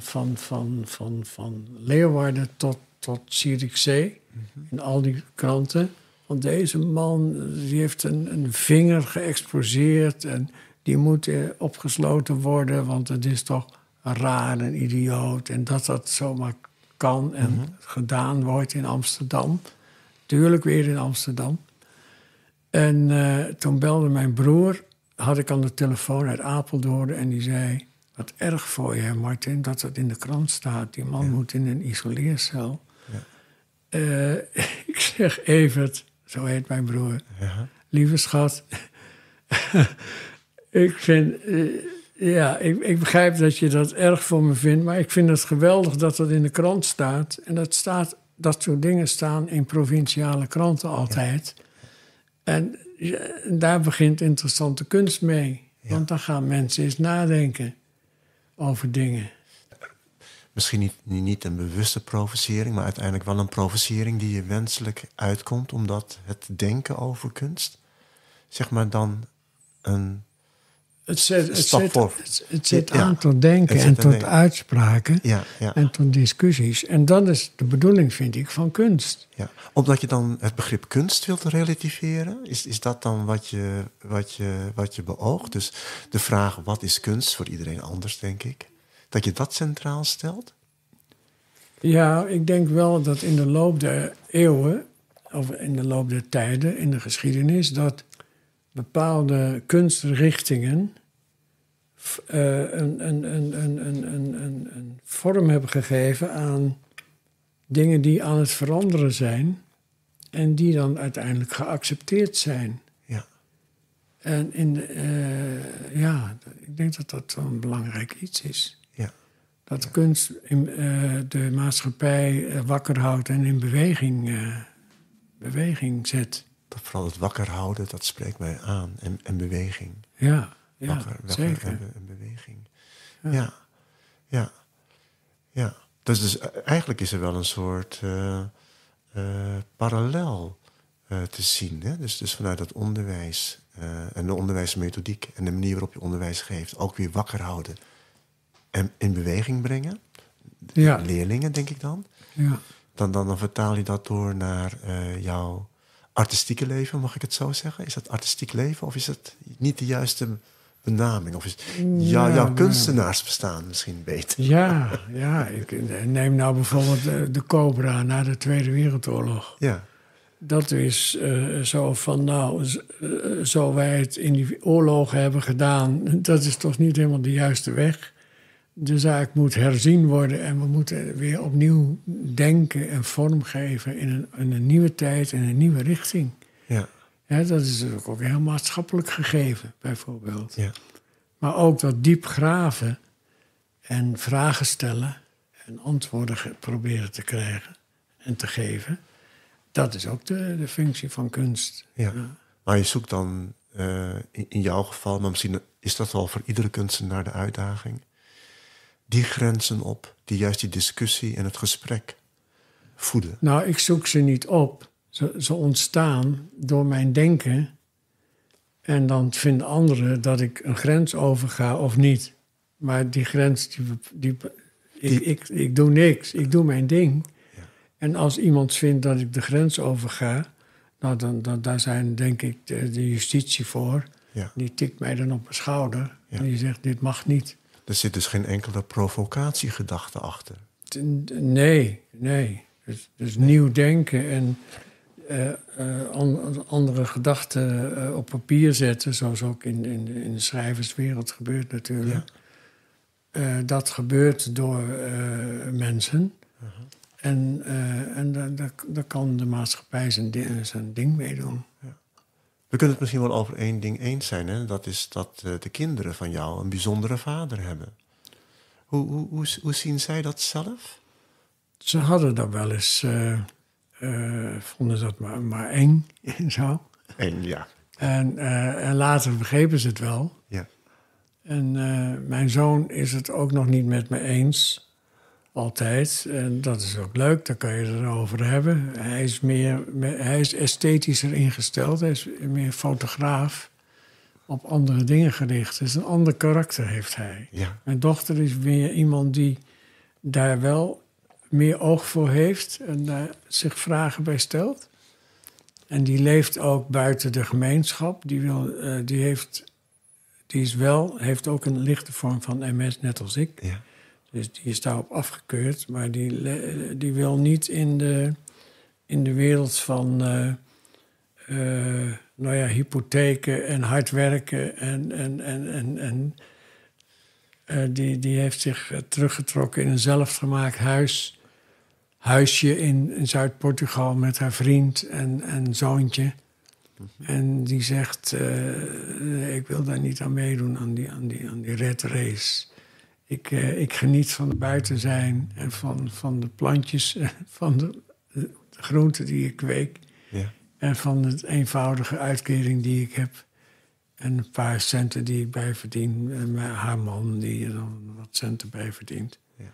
Speaker 2: van Leeuwarden tot Zierikzee, in al die kranten. Want deze man die heeft een vinger geëxposeerd en die moet opgesloten worden, want het is toch raar en idioot. En dat zomaar kan en gedaan wordt in Amsterdam. Tuurlijk weer in Amsterdam. En toen belde mijn broer, had ik aan de telefoon uit Apeldoorn, en die zei, wat erg voor je, hè, Martin, dat het in de krant staat. Die man moet in een isoleercel. Ja. Ik zeg, Evert, zo heet mijn broer, lieve schat, ik vind, ik begrijp dat je dat erg voor me vindt, maar ik vind het geweldig dat dat in de krant staat. En dat soort dingen staan in provinciale kranten altijd. Ja. En daar begint interessante kunst mee. Ja. Want dan gaan mensen eens nadenken over dingen.
Speaker 3: Misschien niet een bewuste provocering, maar uiteindelijk wel een provocering die je wenselijk uitkomt, omdat het denken over kunst, zeg maar, dan een
Speaker 2: Het zet aan tot denken en tot uitspraken en tot discussies. En dat is de bedoeling, vind ik, van kunst.
Speaker 3: Ja. Omdat je dan het begrip kunst wilt relativeren? Is dat dan wat je beoogt? Dus de vraag, wat is kunst, voor iedereen anders, denk ik. Dat je dat centraal stelt?
Speaker 2: Ja, ik denk wel dat in de loop der eeuwen, of in de loop der tijden, in de geschiedenis, dat bepaalde kunstrichtingen een vorm hebben gegeven aan dingen die aan het veranderen zijn en die dan uiteindelijk geaccepteerd zijn.
Speaker 3: Ja.
Speaker 2: En ik denk dat dat wel een belangrijk iets is.
Speaker 3: Ja.
Speaker 2: Dat kunst de maatschappij wakker houdt en in beweging zet.
Speaker 3: Dat vooral het wakker houden, dat spreekt mij aan. En beweging.
Speaker 2: Ja,
Speaker 3: Wakker
Speaker 2: zeker.
Speaker 3: en beweging. Ja. Dus eigenlijk is er wel een soort parallel te zien. Hè? Dus vanuit het onderwijs en de onderwijsmethodiek en de manier waarop je onderwijs geeft, ook weer wakker houden en in beweging brengen.
Speaker 2: Ja.
Speaker 3: Leerlingen, denk ik dan.
Speaker 2: Ja.
Speaker 3: Dan vertaal je dat door naar jouw artistieke leven, mag ik het zo zeggen? Is dat artistiek leven of is het niet de juiste benaming? Of is jouw kunstenaarsbestaan misschien beter?
Speaker 2: Ja. Ik neem nou bijvoorbeeld de Cobra na de Tweede Wereldoorlog.
Speaker 3: Ja.
Speaker 2: Dat is zo van, zo wij het in die oorlogen hebben gedaan, dat is toch niet helemaal de juiste weg. De zaak moet herzien worden en we moeten weer opnieuw denken en vormgeven in een nieuwe tijd en een nieuwe richting.
Speaker 3: Ja.
Speaker 2: Ja, dat is ook een heel maatschappelijk gegeven, bijvoorbeeld.
Speaker 3: Ja.
Speaker 2: Maar ook dat diep graven en vragen stellen en antwoorden proberen te krijgen en te geven. Dat is ook de functie van kunst.
Speaker 3: Ja. Maar je zoekt dan in jouw geval, maar misschien is dat wel voor iedere kunstenaar de uitdaging, die grenzen op, die juist die discussie en het gesprek voeden.
Speaker 2: Nou, ik zoek ze niet op. Ze ontstaan door mijn denken. En dan vinden anderen dat ik een grens overga of niet. Maar die grens, ik doe niks. Ik doe mijn ding.
Speaker 3: Ja.
Speaker 2: En als iemand vindt dat ik de grens overga, nou, daar zijn denk ik de justitie voor.
Speaker 3: Ja.
Speaker 2: Die tikt mij dan op mijn schouder.
Speaker 3: Ja.
Speaker 2: En die zegt, dit mag niet.
Speaker 3: Er zit dus geen enkele provocatiegedachte achter.
Speaker 2: Nee. Dus nieuw denken en andere gedachten op papier zetten, zoals ook in de schrijverswereld gebeurt natuurlijk. Ja. Dat gebeurt door mensen. En daar kan de maatschappij zijn ding mee doen. Ja.
Speaker 3: We kunnen het misschien wel over één ding eens zijn. Hè? Dat is dat de kinderen van jou een bijzondere vader hebben. Hoe zien zij dat zelf?
Speaker 2: Ze hadden dat wel eens, vonden dat maar eng en zo.
Speaker 3: Eng, ja.
Speaker 2: En later begrepen ze het wel.
Speaker 3: Ja.
Speaker 2: En mijn zoon is het ook nog niet met me eens. Altijd. En dat is ook leuk, daar kan je het erover hebben. Hij is esthetischer ingesteld. Hij is meer fotograaf. Op andere dingen gericht. Dus een ander karakter heeft hij.
Speaker 3: Ja.
Speaker 2: Mijn dochter is weer iemand die daar wel meer oog voor heeft. En daar zich vragen bij stelt. En die leeft ook buiten de gemeenschap. Heeft ook een lichte vorm van MS, net als ik.
Speaker 3: Ja.
Speaker 2: Dus die is daarop afgekeurd. Maar die wil niet in de wereld van hypotheken en hard werken. Die heeft zich teruggetrokken in een zelfgemaakt huisje in Zuid-Portugal met haar vriend en zoontje. En die zegt, ik wil daar niet aan meedoen, aan die red race. Ik geniet van het buiten zijn en van de plantjes, van de groenten die ik kweek.
Speaker 3: Ja.
Speaker 2: En van de eenvoudige uitkering die ik heb. En een paar centen die ik bijverdien. En haar man die er dan wat centen bij verdient.
Speaker 3: Ja.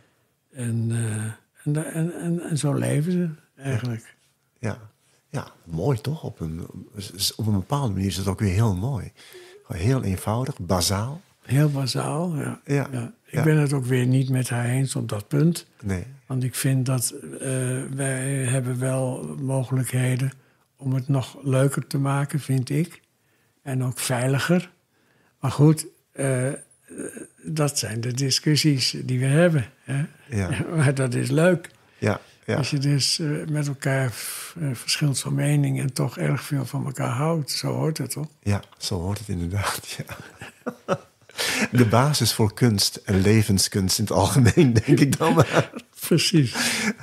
Speaker 2: En zo leven ze eigenlijk.
Speaker 3: Ja, mooi toch? Op een bepaalde manier is het ook weer heel mooi. Gewoon heel eenvoudig, bazaal.
Speaker 2: Heel bazaal, ja. Ik ben het ook weer niet met haar eens op dat punt.
Speaker 3: Nee.
Speaker 2: Want ik vind dat wij hebben wel mogelijkheden om het nog leuker te maken, vind ik. En ook veiliger. Maar goed, dat zijn de discussies die we hebben. Hè?
Speaker 3: Ja.
Speaker 2: Maar dat is leuk.
Speaker 3: Ja, ja.
Speaker 2: Als je dus met elkaar verschilt van mening en toch erg veel van elkaar houdt. Zo hoort het toch?
Speaker 3: Ja, zo hoort het inderdaad. Ja. De basis voor kunst en levenskunst in het algemeen, denk ik dan maar.
Speaker 2: Precies.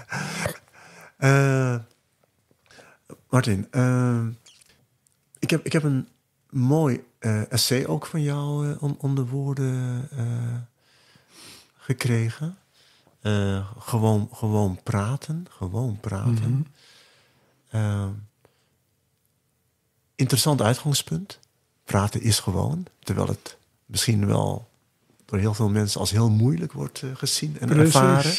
Speaker 3: Martin, ik heb een mooi essay ook van jou onder woorden gekregen. Gewoon praten. Interessant uitgangspunt. Praten is gewoon, terwijl het misschien wel door heel veel mensen als heel moeilijk wordt gezien en ervaren.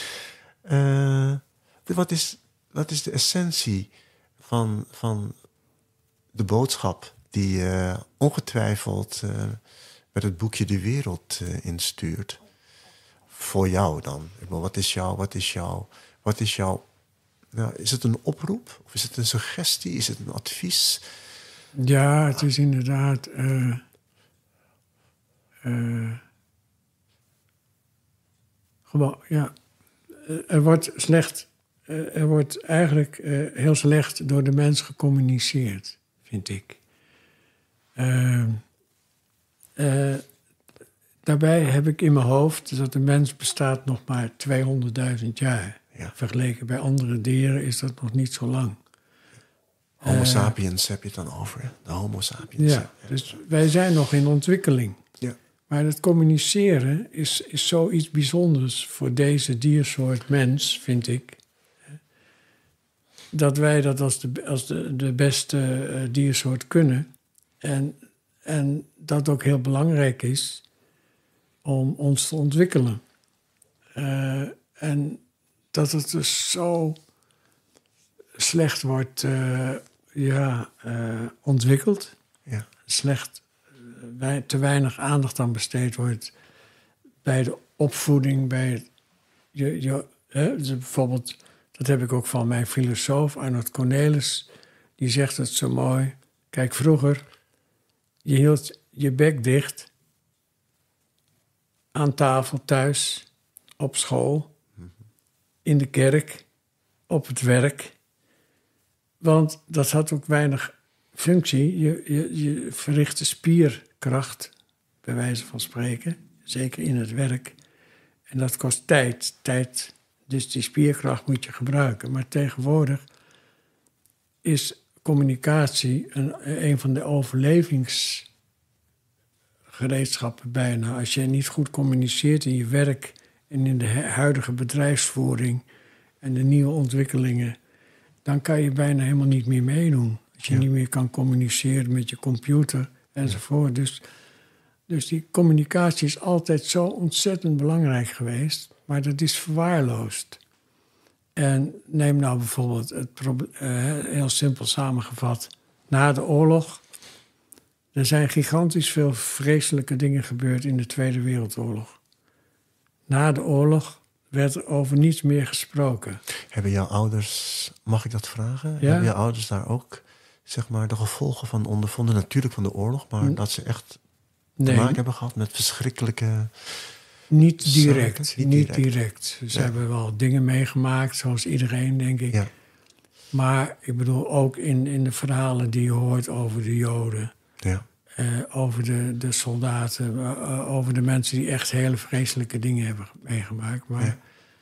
Speaker 3: Wat is de essentie van de boodschap die ongetwijfeld met het boekje de wereld instuurt? Voor jou dan? Wat is jouw... Nou, is het een oproep? Of is het een suggestie? Is het een advies?
Speaker 2: Ja, het is inderdaad... gewoon, ja. Er wordt eigenlijk heel slecht door de mens gecommuniceerd, vind ik. Daarbij heb ik in mijn hoofd dat de mens bestaat nog maar 200.000 jaar.
Speaker 3: Ja.
Speaker 2: Vergeleken bij andere dieren is dat nog niet zo lang.
Speaker 3: Homo sapiens heb je het dan over, hè? De homo sapiens.
Speaker 2: Ja, dus wij zijn nog in ontwikkeling.
Speaker 3: Ja.
Speaker 2: Maar het communiceren is zoiets bijzonders voor deze diersoort mens, vind ik. Dat wij dat als de beste diersoort kunnen. En dat ook heel belangrijk is om ons te ontwikkelen. En dat het dus zo slecht wordt ontwikkeld.
Speaker 3: Ja.
Speaker 2: Slecht, te weinig aandacht aan besteed wordt bij de opvoeding, bij dus bijvoorbeeld, dat heb ik ook van mijn filosoof Arnold Cornelis, die zegt het zo mooi. Kijk, vroeger, je hield je bek dicht aan tafel thuis, op school, in de kerk, op het werk. Want dat had ook weinig functie. Je verrichtte spierkracht, bij wijze van spreken. Zeker in het werk. En dat kost tijd. Dus die spierkracht moet je gebruiken. Maar tegenwoordig is communicatie een van de overlevingsgereedschappen bijna. Als je niet goed communiceert in je werk en in de huidige bedrijfsvoering en de nieuwe ontwikkelingen, dan kan je bijna helemaal niet meer meedoen. Als je niet meer kan communiceren met je computer enzovoort. Dus die communicatie is altijd zo ontzettend belangrijk geweest, maar dat is verwaarloosd. En neem nou bijvoorbeeld heel simpel samengevat, na de oorlog. Er zijn gigantisch veel vreselijke dingen gebeurd in de Tweede Wereldoorlog. Na de oorlog werd er over niets meer gesproken.
Speaker 3: Hebben jouw ouders, mag ik dat vragen?
Speaker 2: Ja?
Speaker 3: Hebben jouw ouders daar ook, zeg maar, de gevolgen van ondervonden? Natuurlijk van de oorlog, maar dat ze echt te maken hebben gehad met verschrikkelijke...
Speaker 2: Niet direct.
Speaker 3: Zaken?
Speaker 2: Niet direct. Ze hebben wel dingen meegemaakt, zoals iedereen, denk ik.
Speaker 3: Ja.
Speaker 2: Maar ik bedoel, ook in de verhalen die je hoort over de Joden...
Speaker 3: Ja.
Speaker 2: Over de soldaten, over de mensen die echt hele vreselijke dingen hebben meegemaakt. Maar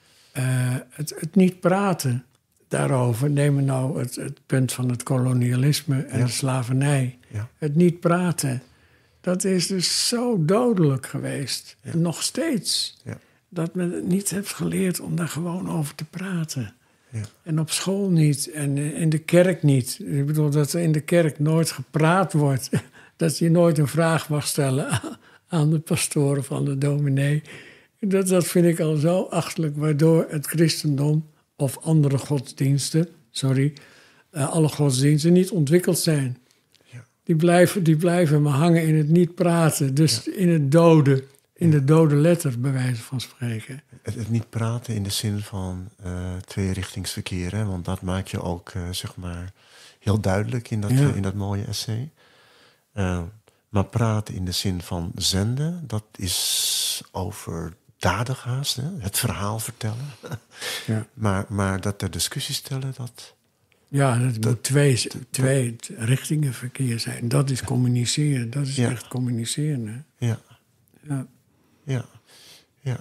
Speaker 2: het niet praten daarover, neem nou het punt van het kolonialisme en de slavernij. Ja. Het niet praten, dat is dus zo dodelijk geweest. Ja. En nog steeds. Ja. Dat men het niet heeft geleerd om daar gewoon over te praten. Ja. En op school niet en in de kerk niet. Ik bedoel dat er in de kerk nooit gepraat wordt. Dat je nooit een vraag mag stellen aan de pastoor of aan de dominee. Dat vind ik al zo achterlijk, waardoor het christendom of andere godsdiensten, alle godsdiensten niet ontwikkeld zijn. Ja. Die blijven maar hangen in het niet praten, dus in het dode, in de dode letter, bij wijze van spreken.
Speaker 3: Het niet praten in de zin van tweerichtingsverkeer, hè? Want dat maak je ook, zeg maar, heel duidelijk in dat mooie essay. Maar praten in de zin van zenden, dat is overdadig haast. Hè? Het verhaal vertellen.
Speaker 2: Ja.
Speaker 3: Maar dat ter discussie stellen, dat...
Speaker 2: Ja, het moet twee richtingen verkeer zijn. Dat is communiceren. Dat is echt communiceren. Hè?
Speaker 3: Ja.
Speaker 2: Ja.
Speaker 3: Ja. Ja.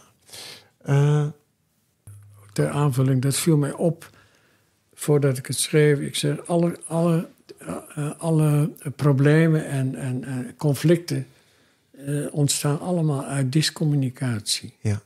Speaker 2: Ter aanvulling, dat viel mij op voordat ik het schreef. Ik zeg, alle problemen en conflicten ontstaan allemaal uit discommunicatie.
Speaker 3: Ja.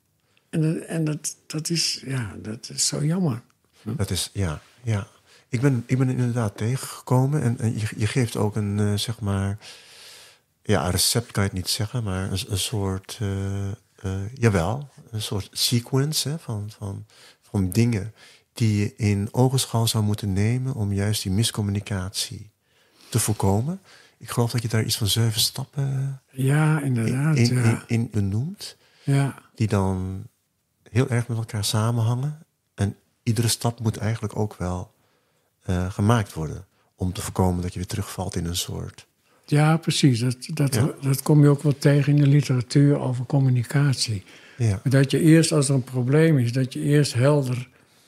Speaker 2: En dat is zo jammer.
Speaker 3: Dat is, ja. Ik ben inderdaad tegengekomen. En je geeft ook een, zeg maar... Ja, een recept kan je het niet zeggen, maar een soort... jawel, een soort sequence, hè, van dingen die je in ogenschouw zou moeten nemen om juist die miscommunicatie te voorkomen. Ik geloof dat je daar iets van 7 stappen
Speaker 2: ja, inderdaad,
Speaker 3: in benoemt.
Speaker 2: Ja.
Speaker 3: Die dan heel erg met elkaar samenhangen. En iedere stap moet eigenlijk ook wel gemaakt worden om te voorkomen dat je weer terugvalt in een soort...
Speaker 2: Ja, precies. Dat kom je ook wel tegen in de literatuur over communicatie.
Speaker 3: Ja.
Speaker 2: Dat je eerst, als er een probleem is, dat je eerst helder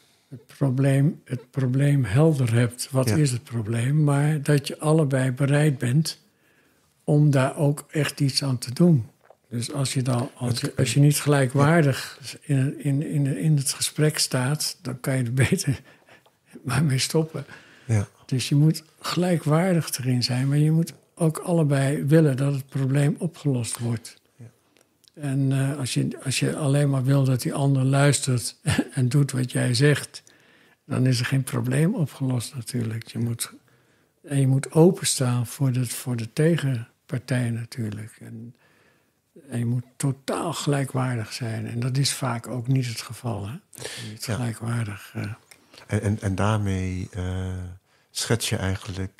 Speaker 2: het probleem helder hebt. Wat is het probleem? Maar dat je allebei bereid bent om daar ook echt iets aan te doen. Dus als je niet gelijkwaardig in het gesprek staat, dan kan je er beter maar mee stoppen. Ja. Dus je moet gelijkwaardig erin zijn, maar je moet ook allebei willen dat het probleem opgelost wordt. Ja. En als je alleen maar wil dat die ander luistert en doet wat jij zegt, dan is er geen probleem opgelost natuurlijk. Je moet openstaan voor de tegenpartij natuurlijk. En je moet totaal gelijkwaardig zijn. En dat is vaak ook niet het geval. Hè? Niet gelijkwaardig.
Speaker 3: En daarmee schets je eigenlijk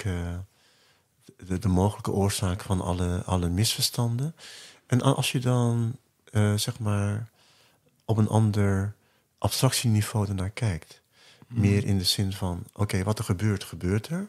Speaker 3: de mogelijke oorzaak van alle misverstanden. En als je dan, zeg maar, op een ander abstractieniveau ernaar kijkt. Meer in de zin van, oké, wat er gebeurt, gebeurt er.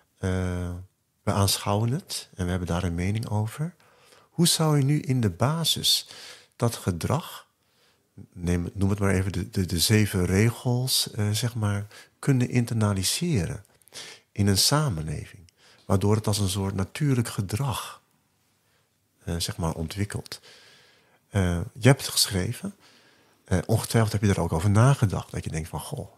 Speaker 3: We aanschouwen het en we hebben daar een mening over. Hoe zou je nu in de basis dat gedrag, noem het maar even de 7 regels, zeg maar, kunnen internaliseren in een samenleving? Waardoor het als een soort natuurlijk gedrag, zeg maar, ontwikkelt. Je hebt het geschreven. Ongetwijfeld heb je er ook over nagedacht. Dat je denkt van, goh,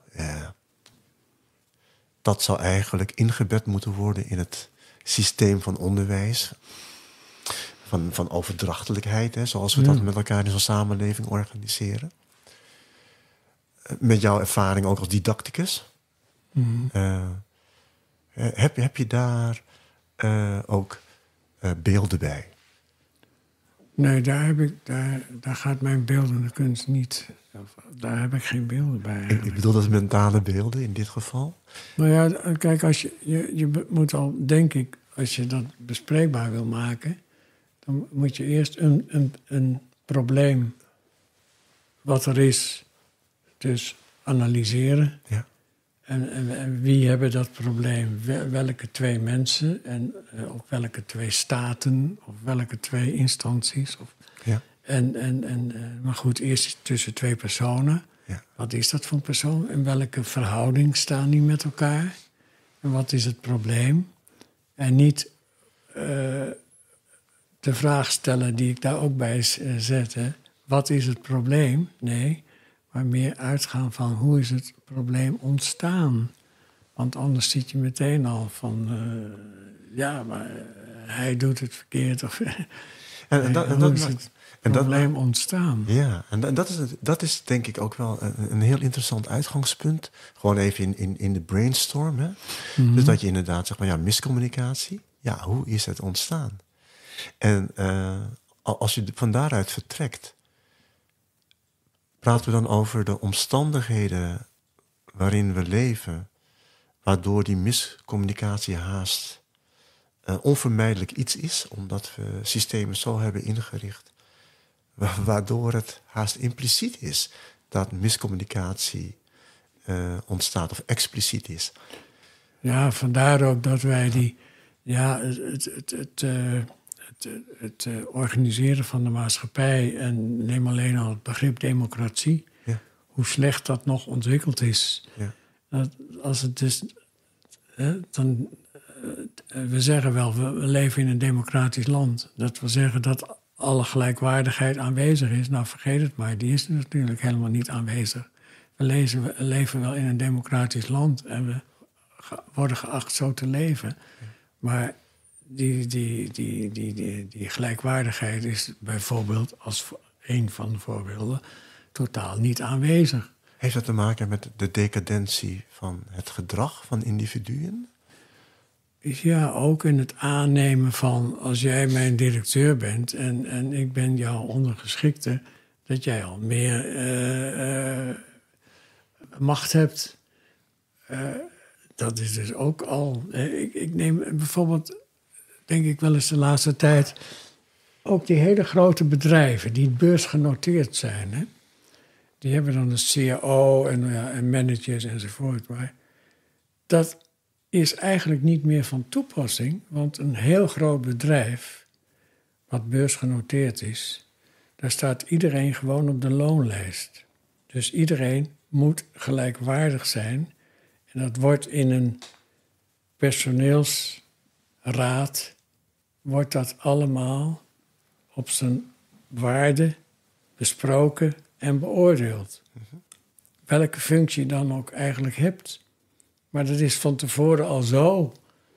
Speaker 3: dat zou eigenlijk ingebed moeten worden in het systeem van onderwijs. Van overdrachtelijkheid, hè, zoals we dat met elkaar in zo'n samenleving organiseren. Met jouw ervaring ook als didacticus. Heb je daar ook beelden bij?
Speaker 2: Nee, daar gaat mijn beeldende kunst niet. Daar heb ik geen beelden bij.
Speaker 3: Ik bedoel dat mentale beelden in dit geval?
Speaker 2: Nou ja, kijk, als je moet al, denk ik, als je dat bespreekbaar wil maken, dan moet je eerst een probleem wat er is, dus analyseren. Ja. En wie hebben dat probleem? Welke 2 mensen? Of welke 2 staten? Of welke 2 instanties? Maar goed, eerst tussen 2 personen. Ja. Wat is dat voor een persoon? En welke verhouding staan die met elkaar? En wat is het probleem? En niet de vraag stellen die ik daar ook bij zet. Hè. Wat is het probleem? Nee, maar meer uitgaan van hoe is het probleem ontstaan. Want anders zit je meteen al van, maar hij doet het verkeerd. Of, hoe is het probleem ontstaan?
Speaker 3: Ja, en dat is denk ik ook wel een heel interessant uitgangspunt. Gewoon even in de brainstorm. Hè? Mm-hmm. Dus dat je inderdaad zegt, maar miscommunicatie. Ja, hoe is het ontstaan? En als je van daaruit vertrekt, praten we dan over de omstandigheden waarin we leven, waardoor die miscommunicatie haast onvermijdelijk iets is, omdat we systemen zo hebben ingericht, waardoor het haast impliciet is dat miscommunicatie ontstaat of expliciet is.
Speaker 2: Ja, vandaar ook dat wij het organiseren van de maatschappij... en neem alleen al het begrip democratie...
Speaker 3: Ja.
Speaker 2: hoe slecht dat nog ontwikkeld is.
Speaker 3: Ja.
Speaker 2: Als het dus... dan, we zeggen wel, we leven in een democratisch land. Dat wil zeggen dat alle gelijkwaardigheid aanwezig is. Nou, vergeet het maar, die is natuurlijk helemaal niet aanwezig. We leven wel in een democratisch land en we worden geacht zo te leven. Maar die gelijkwaardigheid is bijvoorbeeld, als een van de voorbeelden, totaal niet aanwezig.
Speaker 3: Heeft dat te maken met de decadentie van het gedrag van individuen?
Speaker 2: Ja, ook in het aannemen van, als jij mijn directeur bent en ik ben jouw ondergeschikte, dat jij al meer macht hebt. Dat is dus ook al... Ik neem bijvoorbeeld, denk ik wel eens de laatste tijd, ook die hele grote bedrijven die beursgenoteerd zijn. Hè? Die hebben dan een CAO en managers enzovoort. Maar dat is eigenlijk niet meer van toepassing. Want een heel groot bedrijf, wat beursgenoteerd is, daar staat iedereen gewoon op de loonlijst. Dus iedereen moet gelijkwaardig zijn. En dat wordt in een personeelsraad, wordt dat allemaal op zijn waarde besproken en beoordeeld. Welke functie je dan ook eigenlijk hebt. Maar dat is van tevoren al zo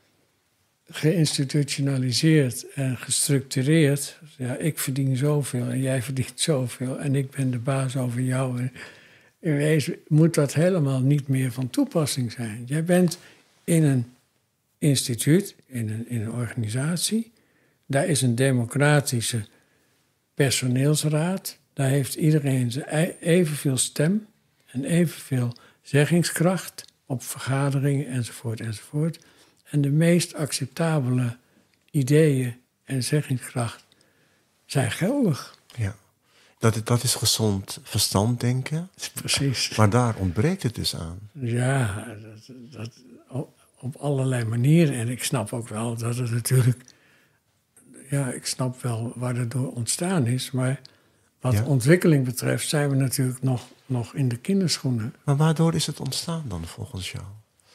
Speaker 2: geïnstitutionaliseerd en gestructureerd. Ja, ik verdien zoveel en jij verdient zoveel en ik ben de baas over jou. En in wezen moet dat helemaal niet meer van toepassing zijn. Jij bent in een instituut, in een organisatie. Daar is een democratische personeelsraad. Daar heeft iedereen evenveel stem en evenveel zeggingskracht op vergaderingen enzovoort enzovoort. En de meest acceptabele ideeën en zeggingskracht zijn geldig.
Speaker 3: Ja, dat is gezond verstand denken.
Speaker 2: Precies.
Speaker 3: Maar daar ontbreekt het dus aan.
Speaker 2: Ja, dat op allerlei manieren. En ik snap ook wel dat het natuurlijk... Ja, ik snap wel waar het door ontstaan is. Maar wat ontwikkeling betreft zijn we natuurlijk nog in de kinderschoenen.
Speaker 3: Maar waardoor is het ontstaan dan volgens jou?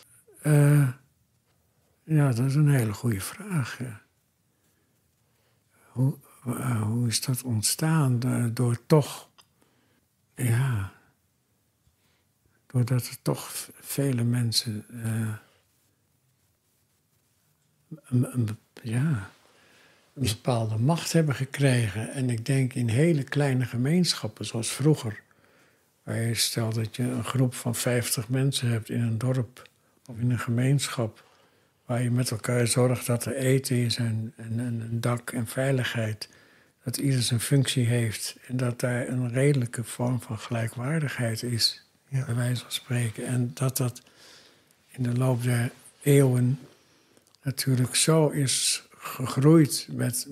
Speaker 2: Ja, dat is een hele goede vraag. Ja. Hoe is dat ontstaan? Door toch... Ja... Doordat er toch vele mensen... een bepaalde macht hebben gekregen. En ik denk in hele kleine gemeenschappen, zoals vroeger. Waar je stelt dat je een groep van 50 mensen hebt in een dorp of in een gemeenschap. Waar je met elkaar zorgt dat er eten is en een dak en veiligheid. Dat ieder zijn functie heeft. En dat daar een redelijke vorm van gelijkwaardigheid is. Ja. Bij wijze van spreken. En dat in de loop der eeuwen natuurlijk zo is gegroeid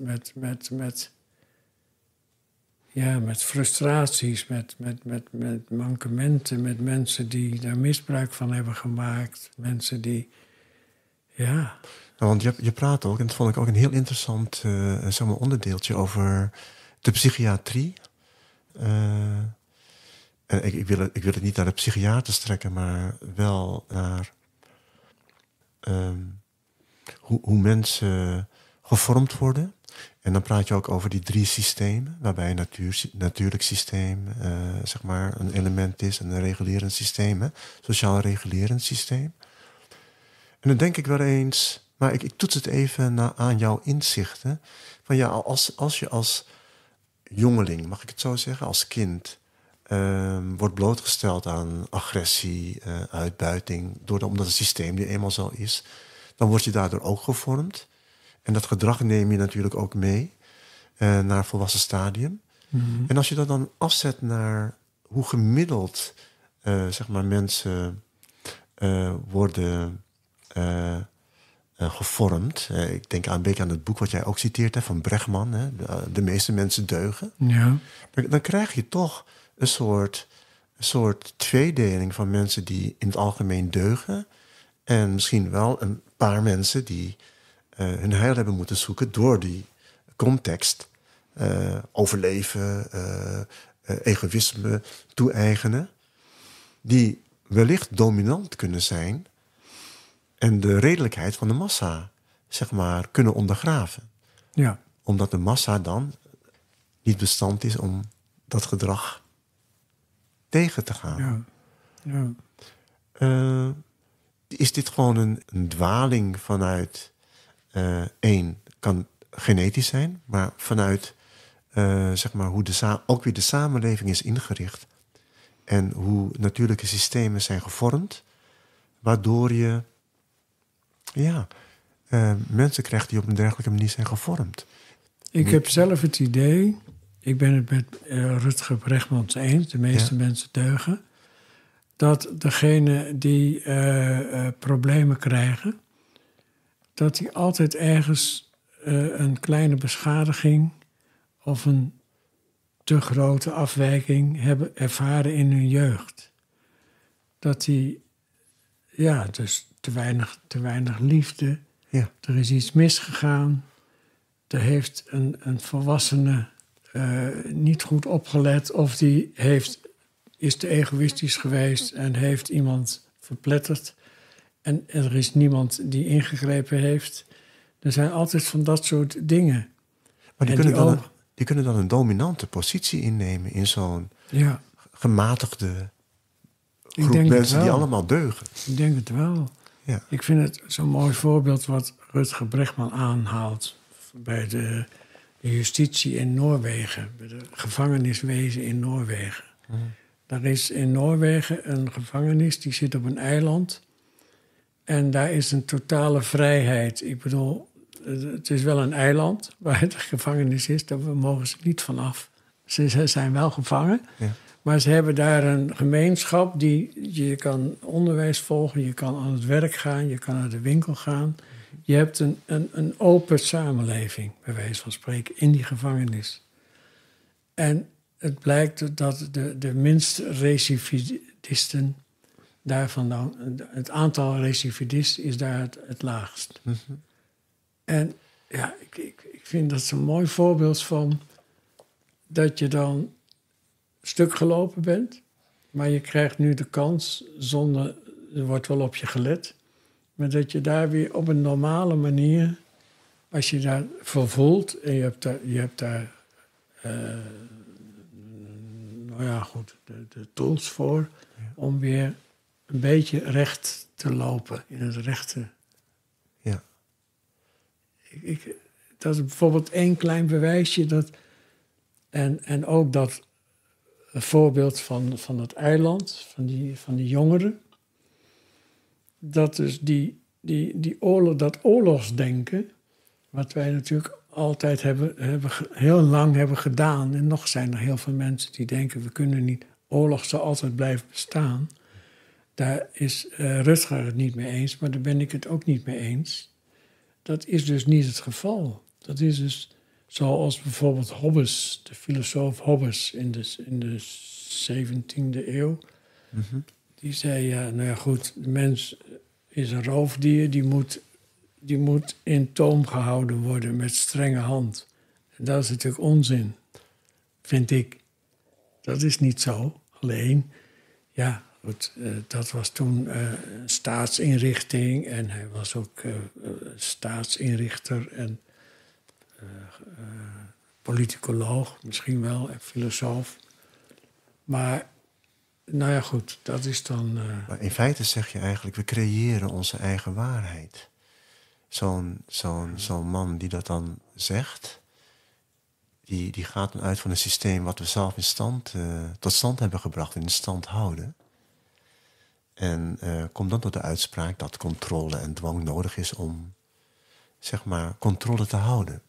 Speaker 2: met frustraties, met mankementen, met mensen die daar misbruik van hebben gemaakt. Mensen die, ja...
Speaker 3: Nou, want je praat ook, en dat vond ik ook een heel interessant onderdeeltje over de psychiatrie. En ik wil het niet naar de psychiaters trekken, maar wel naar hoe mensen gevormd worden. En dan praat je ook over die 3 systemen, waarbij een natuurlijk systeem zeg maar een element is en een regulerend systeem, hè? Sociaal regulerend systeem. En dan denk ik wel eens, maar ik toets het even aan jouw inzichten. Van ja, als je als jongeling, mag ik het zo zeggen, als kind wordt blootgesteld aan agressie, uitbuiting, omdat het systeem die eenmaal zo is, dan word je daardoor ook gevormd. En dat gedrag neem je natuurlijk ook mee naar volwassen stadium. Mm-hmm. En als je dat dan afzet naar hoe gemiddeld zeg maar mensen worden gevormd. Ik denk een beetje aan het boek wat jij ook citeert, hè, van Bregman. Hè, de meeste mensen deugen.
Speaker 2: Ja.
Speaker 3: Dan krijg je toch een soort tweedeling van mensen die in het algemeen deugen. En misschien wel een paar mensen die hun heil hebben moeten zoeken door die context overleven, egoïsme toe-eigenen, die wellicht dominant kunnen zijn en de redelijkheid van de massa, zeg maar, kunnen ondergraven.
Speaker 2: Ja.
Speaker 3: Omdat de massa dan niet bestand is om dat gedrag tegen te gaan.
Speaker 2: Ja. Ja.
Speaker 3: Is dit gewoon een dwaling vanuit kan genetisch zijn, maar vanuit zeg maar hoe ook weer de samenleving is ingericht en hoe natuurlijke systemen zijn gevormd, waardoor je mensen krijgt die op een dergelijke manier zijn gevormd.
Speaker 2: Ik heb zelf het idee, ik ben het met Rutger Bregmans eens, de meeste mensen deugen, dat degene die problemen krijgen, dat die altijd ergens een kleine beschadiging of een te grote afwijking hebben ervaren in hun jeugd. Dat die, dus te weinig liefde, er is iets misgegaan, er heeft een volwassene niet goed opgelet of die is te egoïstisch geweest en heeft iemand verpletterd en er is niemand die ingegrepen heeft. Er zijn altijd van dat soort dingen.
Speaker 3: Maar die kunnen dan een dominante positie innemen in zo'n gematigde groep mensen die allemaal deugen.
Speaker 2: Ik denk het wel.
Speaker 3: Ja.
Speaker 2: Ik vind het zo'n mooi voorbeeld wat Rutger Bregman aanhaalt bij de justitie in Noorwegen, bij de gevangeniswezen in Noorwegen. Daar is in Noorwegen een gevangenis, die zit op een eiland. En daar is een totale vrijheid. Ik bedoel, het is wel een eiland waar de gevangenis is, daar mogen ze niet vanaf. Ze zijn wel gevangen, maar ze hebben daar een gemeenschap je kan onderwijs volgen, je kan aan het werk gaan, je kan naar de winkel gaan. Je hebt een open samenleving, bij wijze van spreken, in die gevangenis. En het blijkt dat de minste recidivisten daarvan dan, het aantal recidivisten is daar het laagst.
Speaker 3: Mm-hmm.
Speaker 2: En ja, ik vind dat zo'n mooi voorbeeld van dat je dan stuk gelopen bent, maar je krijgt nu de kans zonder, er wordt wel op je gelet, maar dat je daar weer op een normale manier, als je daar vervoelt en je hebt daar de tools voor om weer een beetje recht te lopen in het rechte.
Speaker 3: Ja.
Speaker 2: Dat is bijvoorbeeld één klein bewijsje dat en ook dat voorbeeld van het eiland, van die jongeren, dat dus die oorlog, dat oorlogsdenken, wat wij natuurlijk altijd heel lang hebben gedaan, en nog zijn er heel veel mensen die denken, we kunnen niet, oorlog zal altijd blijven bestaan. Daar is Rutger het niet mee eens, maar daar ben ik het ook niet mee eens. Dat is dus niet het geval. Dat is dus zoals bijvoorbeeld Hobbes, de filosoof Hobbes in de 17e eeuw.
Speaker 3: Mm-hmm.
Speaker 2: Die zei, de mens is een roofdier, die moet in toom gehouden worden met strenge hand. En dat is natuurlijk onzin, vind ik. Dat is niet zo. Alleen, dat was toen een staatsinrichting en hij was ook staatsinrichter en politicoloog misschien wel en filosoof. Maar, dat is dan...
Speaker 3: Maar in feite zeg je eigenlijk, we creëren onze eigen waarheid. Zo'n man die dat dan zegt, die gaat dan uit van een systeem wat we zelf tot stand hebben gebracht en in stand houden. En komt dan tot de uitspraak dat controle en dwang nodig is om, zeg maar, controle te houden.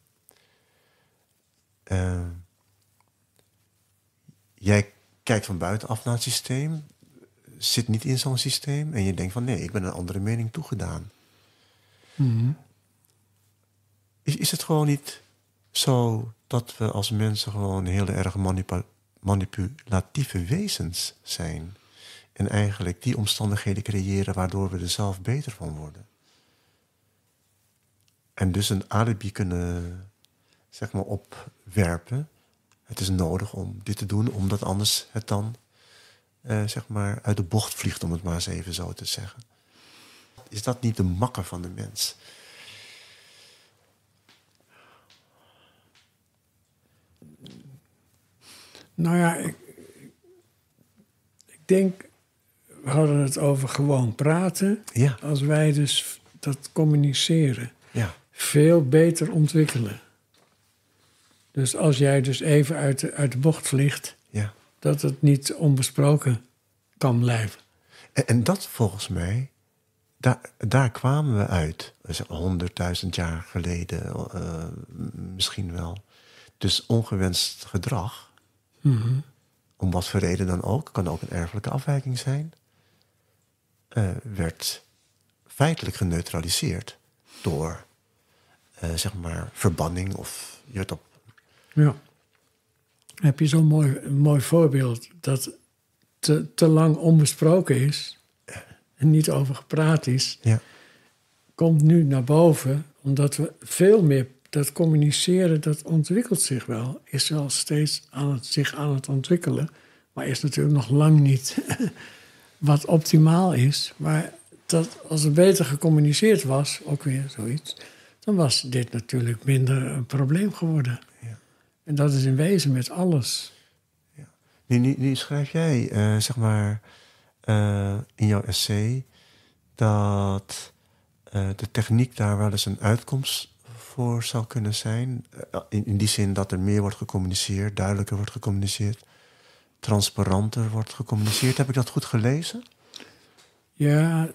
Speaker 3: Jij kijkt van buitenaf naar het systeem, zit niet in zo'n systeem en je denkt van nee, ik ben een andere mening toegedaan.
Speaker 2: Mm-hmm.
Speaker 3: Is het gewoon niet zo dat we als mensen gewoon heel erg manipulatieve wezens zijn en eigenlijk die omstandigheden creëren waardoor we er zelf beter van worden? En dus een alibi kunnen zeg maar, opwerpen. Het is nodig om dit te doen, omdat anders het dan zeg maar uit de bocht vliegt, om het maar eens even zo te zeggen. Is dat niet de makker van de mens?
Speaker 2: Nou ja, ik denk, we hadden het over gewoon praten.
Speaker 3: Ja.
Speaker 2: Als wij dus dat communiceren
Speaker 3: Ja.
Speaker 2: veel beter ontwikkelen. Dus als jij dus even uit de bocht vliegt,
Speaker 3: Ja.
Speaker 2: dat het niet onbesproken kan blijven.
Speaker 3: En dat volgens mij, daar kwamen we uit. 100.000 jaar geleden misschien wel. Dus ongewenst gedrag, om wat voor reden dan ook, kan ook een erfelijke afwijking zijn, werd feitelijk geneutraliseerd door zeg maar verbanning of je werd op.
Speaker 2: Ja. Heb je zo'n mooi voorbeeld dat te lang onbesproken is en niet over gepraat is,
Speaker 3: Ja.
Speaker 2: komt nu naar boven, omdat we veel meer dat communiceren, dat ontwikkelt zich wel. Is wel steeds zich aan het ontwikkelen, maar is natuurlijk nog lang niet wat optimaal is. Maar dat als het beter gecommuniceerd was, ook weer zoiets, dan was dit natuurlijk minder een probleem geworden.
Speaker 3: Ja.
Speaker 2: En dat is in wezen met alles.
Speaker 3: Ja. Nu schrijf jij, zeg maar, in jouw essay dat de techniek daar wel eens een uitkomst voor zou kunnen zijn. In die zin dat er meer wordt gecommuniceerd, duidelijker wordt gecommuniceerd, transparanter wordt gecommuniceerd. Heb ik dat goed gelezen?
Speaker 2: Ja,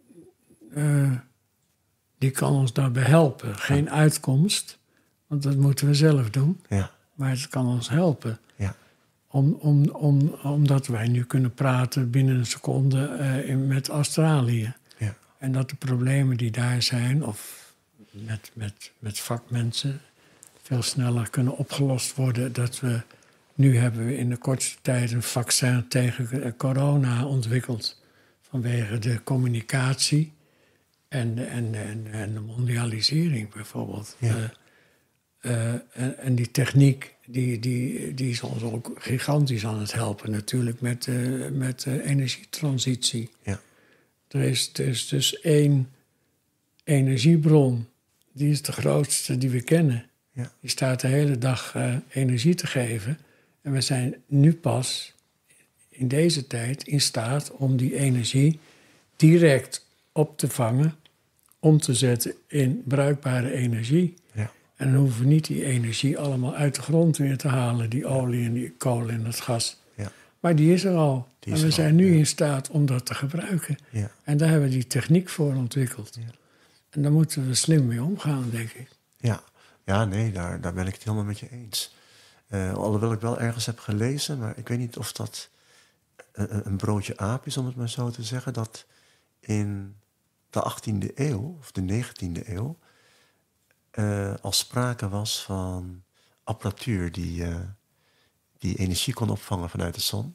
Speaker 2: die kan ons daarbij helpen. Geen uitkomst, want dat moeten we zelf doen.
Speaker 3: Ja.
Speaker 2: Maar het kan ons helpen.
Speaker 3: Ja.
Speaker 2: Omdat wij nu kunnen praten binnen een seconde met Australië.
Speaker 3: Ja.
Speaker 2: En dat de problemen die daar zijn, of met vakmensen, veel sneller kunnen opgelost worden. Dat we nu hebben we in de kortste tijd een vaccin tegen corona ontwikkeld. Vanwege de communicatie en de mondialisering bijvoorbeeld.
Speaker 3: Ja.
Speaker 2: En die techniek die is ons ook gigantisch aan het helpen natuurlijk met de energietransitie.
Speaker 3: Ja.
Speaker 2: Er is dus één energiebron, die is de grootste die we kennen.
Speaker 3: Ja.
Speaker 2: Die staat de hele dag energie te geven. En we zijn nu pas in deze tijd in staat om die energie direct op te vangen, om te zetten in bruikbare energie.
Speaker 3: Ja.
Speaker 2: En dan hoeven we niet die energie allemaal uit de grond weer te halen, die olie en die kolen en het gas.
Speaker 3: Ja.
Speaker 2: Maar die is er al.
Speaker 3: Die
Speaker 2: En
Speaker 3: is
Speaker 2: we
Speaker 3: er
Speaker 2: zijn
Speaker 3: al,
Speaker 2: nu
Speaker 3: ja.
Speaker 2: in staat om dat te gebruiken.
Speaker 3: Ja.
Speaker 2: En daar hebben we die techniek voor ontwikkeld.
Speaker 3: Ja.
Speaker 2: En daar moeten we slim mee omgaan, denk ik.
Speaker 3: Ja, ja, nee, daar ben ik het helemaal met je eens. Alhoewel ik wel ergens heb gelezen, maar ik weet niet of dat een broodje aap is, om het maar zo te zeggen, dat in de 18e eeuw, of de 19e eeuw, al sprake was van apparatuur die energie kon opvangen vanuit de zon.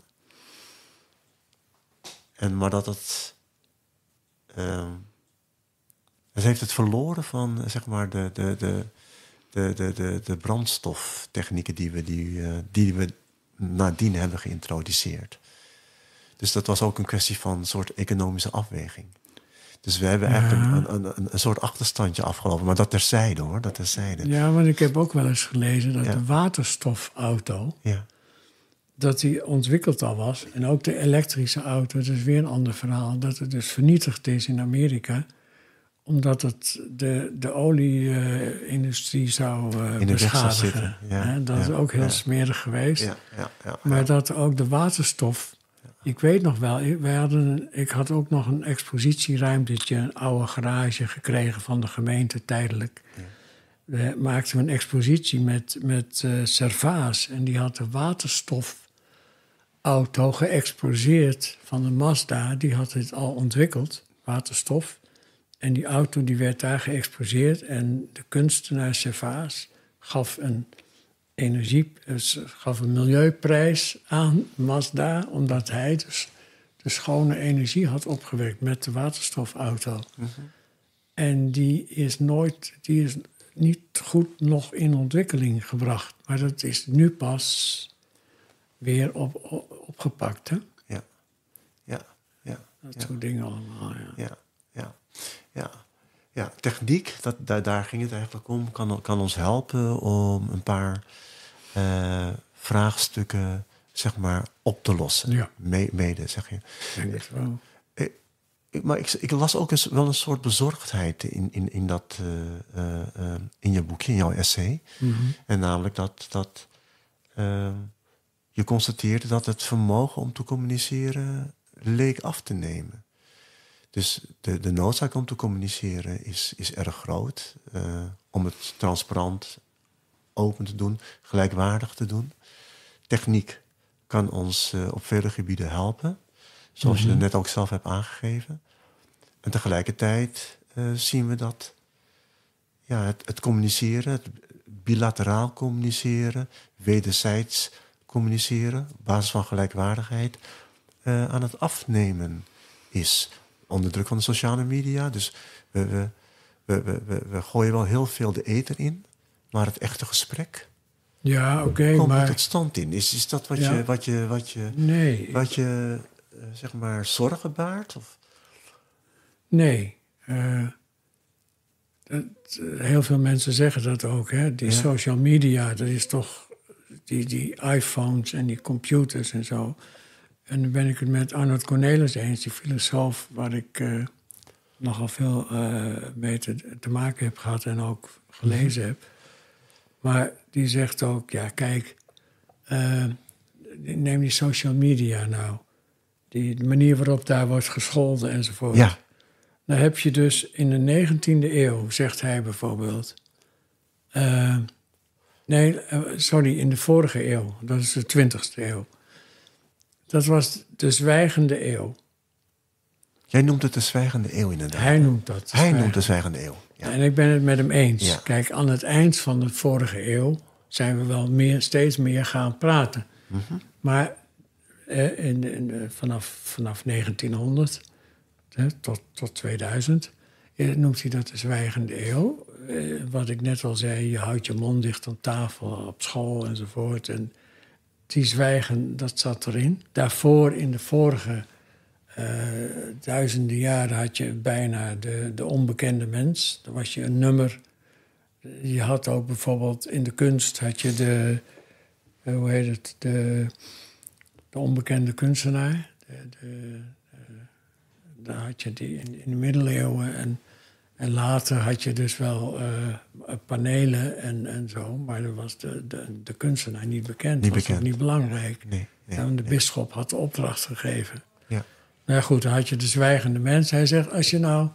Speaker 3: Maar dat het heeft het verloren van, zeg maar, de brandstoftechnieken die we nadien hebben geïntroduceerd. Dus dat was ook een kwestie van een soort economische afweging. Dus we hebben eigenlijk een soort achterstandje afgelopen. Maar dat terzijde, hoor, dat terzijde.
Speaker 2: Ja, want ik heb ook wel eens gelezen dat
Speaker 3: Ja.
Speaker 2: de waterstofauto,
Speaker 3: Ja,
Speaker 2: dat die ontwikkeld al was. En ook de elektrische auto, dat is weer een ander verhaal. Dat het dus vernietigd is in Amerika, omdat het de olie-industrie zou
Speaker 3: in de weg zou
Speaker 2: beschadigen.
Speaker 3: zitten. Ja,
Speaker 2: Dat is ook heel
Speaker 3: ja.
Speaker 2: smerig geweest.
Speaker 3: Ja.
Speaker 2: Maar dat ook de waterstof. Ik weet nog wel, ik had ook nog een expositieruimtetje, een oude garage gekregen van de gemeente tijdelijk.
Speaker 3: Ja.
Speaker 2: We maakten een expositie met Servaas. En die had de waterstofauto geëxposeerd van de Mazda. Die had het al ontwikkeld, waterstof. En die auto die werd daar geëxposeerd. En de kunstenaar Servaas gaf een milieuprijs aan Mazda, omdat hij dus de schone energie had opgewekt met de waterstofauto. En die is niet goed nog in ontwikkeling gebracht. Maar dat is nu pas weer opgepakt. Hè?
Speaker 3: Ja.
Speaker 2: Dat soort dingen allemaal,
Speaker 3: Ja, techniek, daar ging het eigenlijk om, kan ons helpen om een paar vraagstukken, zeg maar, op te lossen.
Speaker 2: Ja.
Speaker 3: Mede, zeg je.
Speaker 2: Ik denk het wel.
Speaker 3: Maar ik las ook wel een soort bezorgdheid in dat in je boekje, in jouw essay.
Speaker 2: Mm-hmm.
Speaker 3: En namelijk dat je constateerde dat het vermogen om te communiceren leek af te nemen. Dus de noodzaak om te communiceren is erg groot. Om het transparant, open te doen, gelijkwaardig te doen. Techniek kan ons op vele gebieden helpen. Zoals je er net ook zelf hebt aangegeven. En tegelijkertijd zien we dat het communiceren, het bilateraal communiceren, wederzijds communiceren, op basis van gelijkwaardigheid, aan het afnemen is. Onder druk van de sociale media. Dus we gooien wel heel veel de ether in, maar het echte gesprek komt
Speaker 2: maar
Speaker 3: niet tot stand in. Is dat wat je zeg maar zorgen baart? Of?
Speaker 2: Nee. Heel veel mensen zeggen dat ook. Hè? Die social media, dat is toch die iPhones en die computers en zo. En dan ben ik het met Arnold Cornelis eens, die filosoof waar ik nogal veel mee te maken heb gehad en ook gelezen heb. Maar die zegt ook, ja kijk, neem die social media nou. De manier waarop daar wordt gescholden enzovoort.
Speaker 3: Ja.
Speaker 2: Dan heb je dus in de 19e eeuw, zegt hij bijvoorbeeld. In de vorige eeuw, dat is de 20e eeuw. Dat was de zwijgende eeuw.
Speaker 3: Jij noemt het de zwijgende eeuw inderdaad.
Speaker 2: Hij noemt dat.
Speaker 3: Hij noemt de zwijgende eeuw. Ja.
Speaker 2: En ik ben het met hem eens.
Speaker 3: Ja.
Speaker 2: Kijk, aan het eind van de vorige eeuw zijn we wel steeds meer gaan praten.
Speaker 3: Mm-hmm.
Speaker 2: Maar vanaf 1900 tot 2000 noemt hij dat de zwijgende eeuw. Wat ik net al zei, je houdt je mond dicht aan tafel, op school enzovoort. En die zwijgen, dat zat erin. Daarvoor, in de vorige duizenden jaren, had je bijna de onbekende mens. Dan was je een nummer. Je had ook bijvoorbeeld in de kunst had je de onbekende kunstenaar. Daar had je die in de middeleeuwen. En later had je dus wel panelen en zo. Maar dan was de kunstenaar niet bekend. Dat was ook niet belangrijk.
Speaker 3: Nee,
Speaker 2: en de bisschop had de opdracht gegeven.
Speaker 3: Ja.
Speaker 2: Nou goed, dan had je de zwijgende mens. Hij zegt, als je nou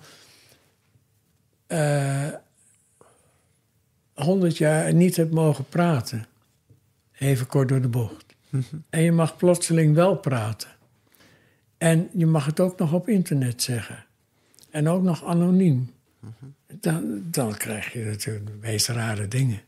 Speaker 2: 100 jaar niet hebt mogen praten. Even kort door de bocht.
Speaker 3: Mm-hmm.
Speaker 2: En je mag plotseling wel praten. En je mag het ook nog op internet zeggen. En ook nog anoniem. Dan krijg je natuurlijk de meest rare dingen.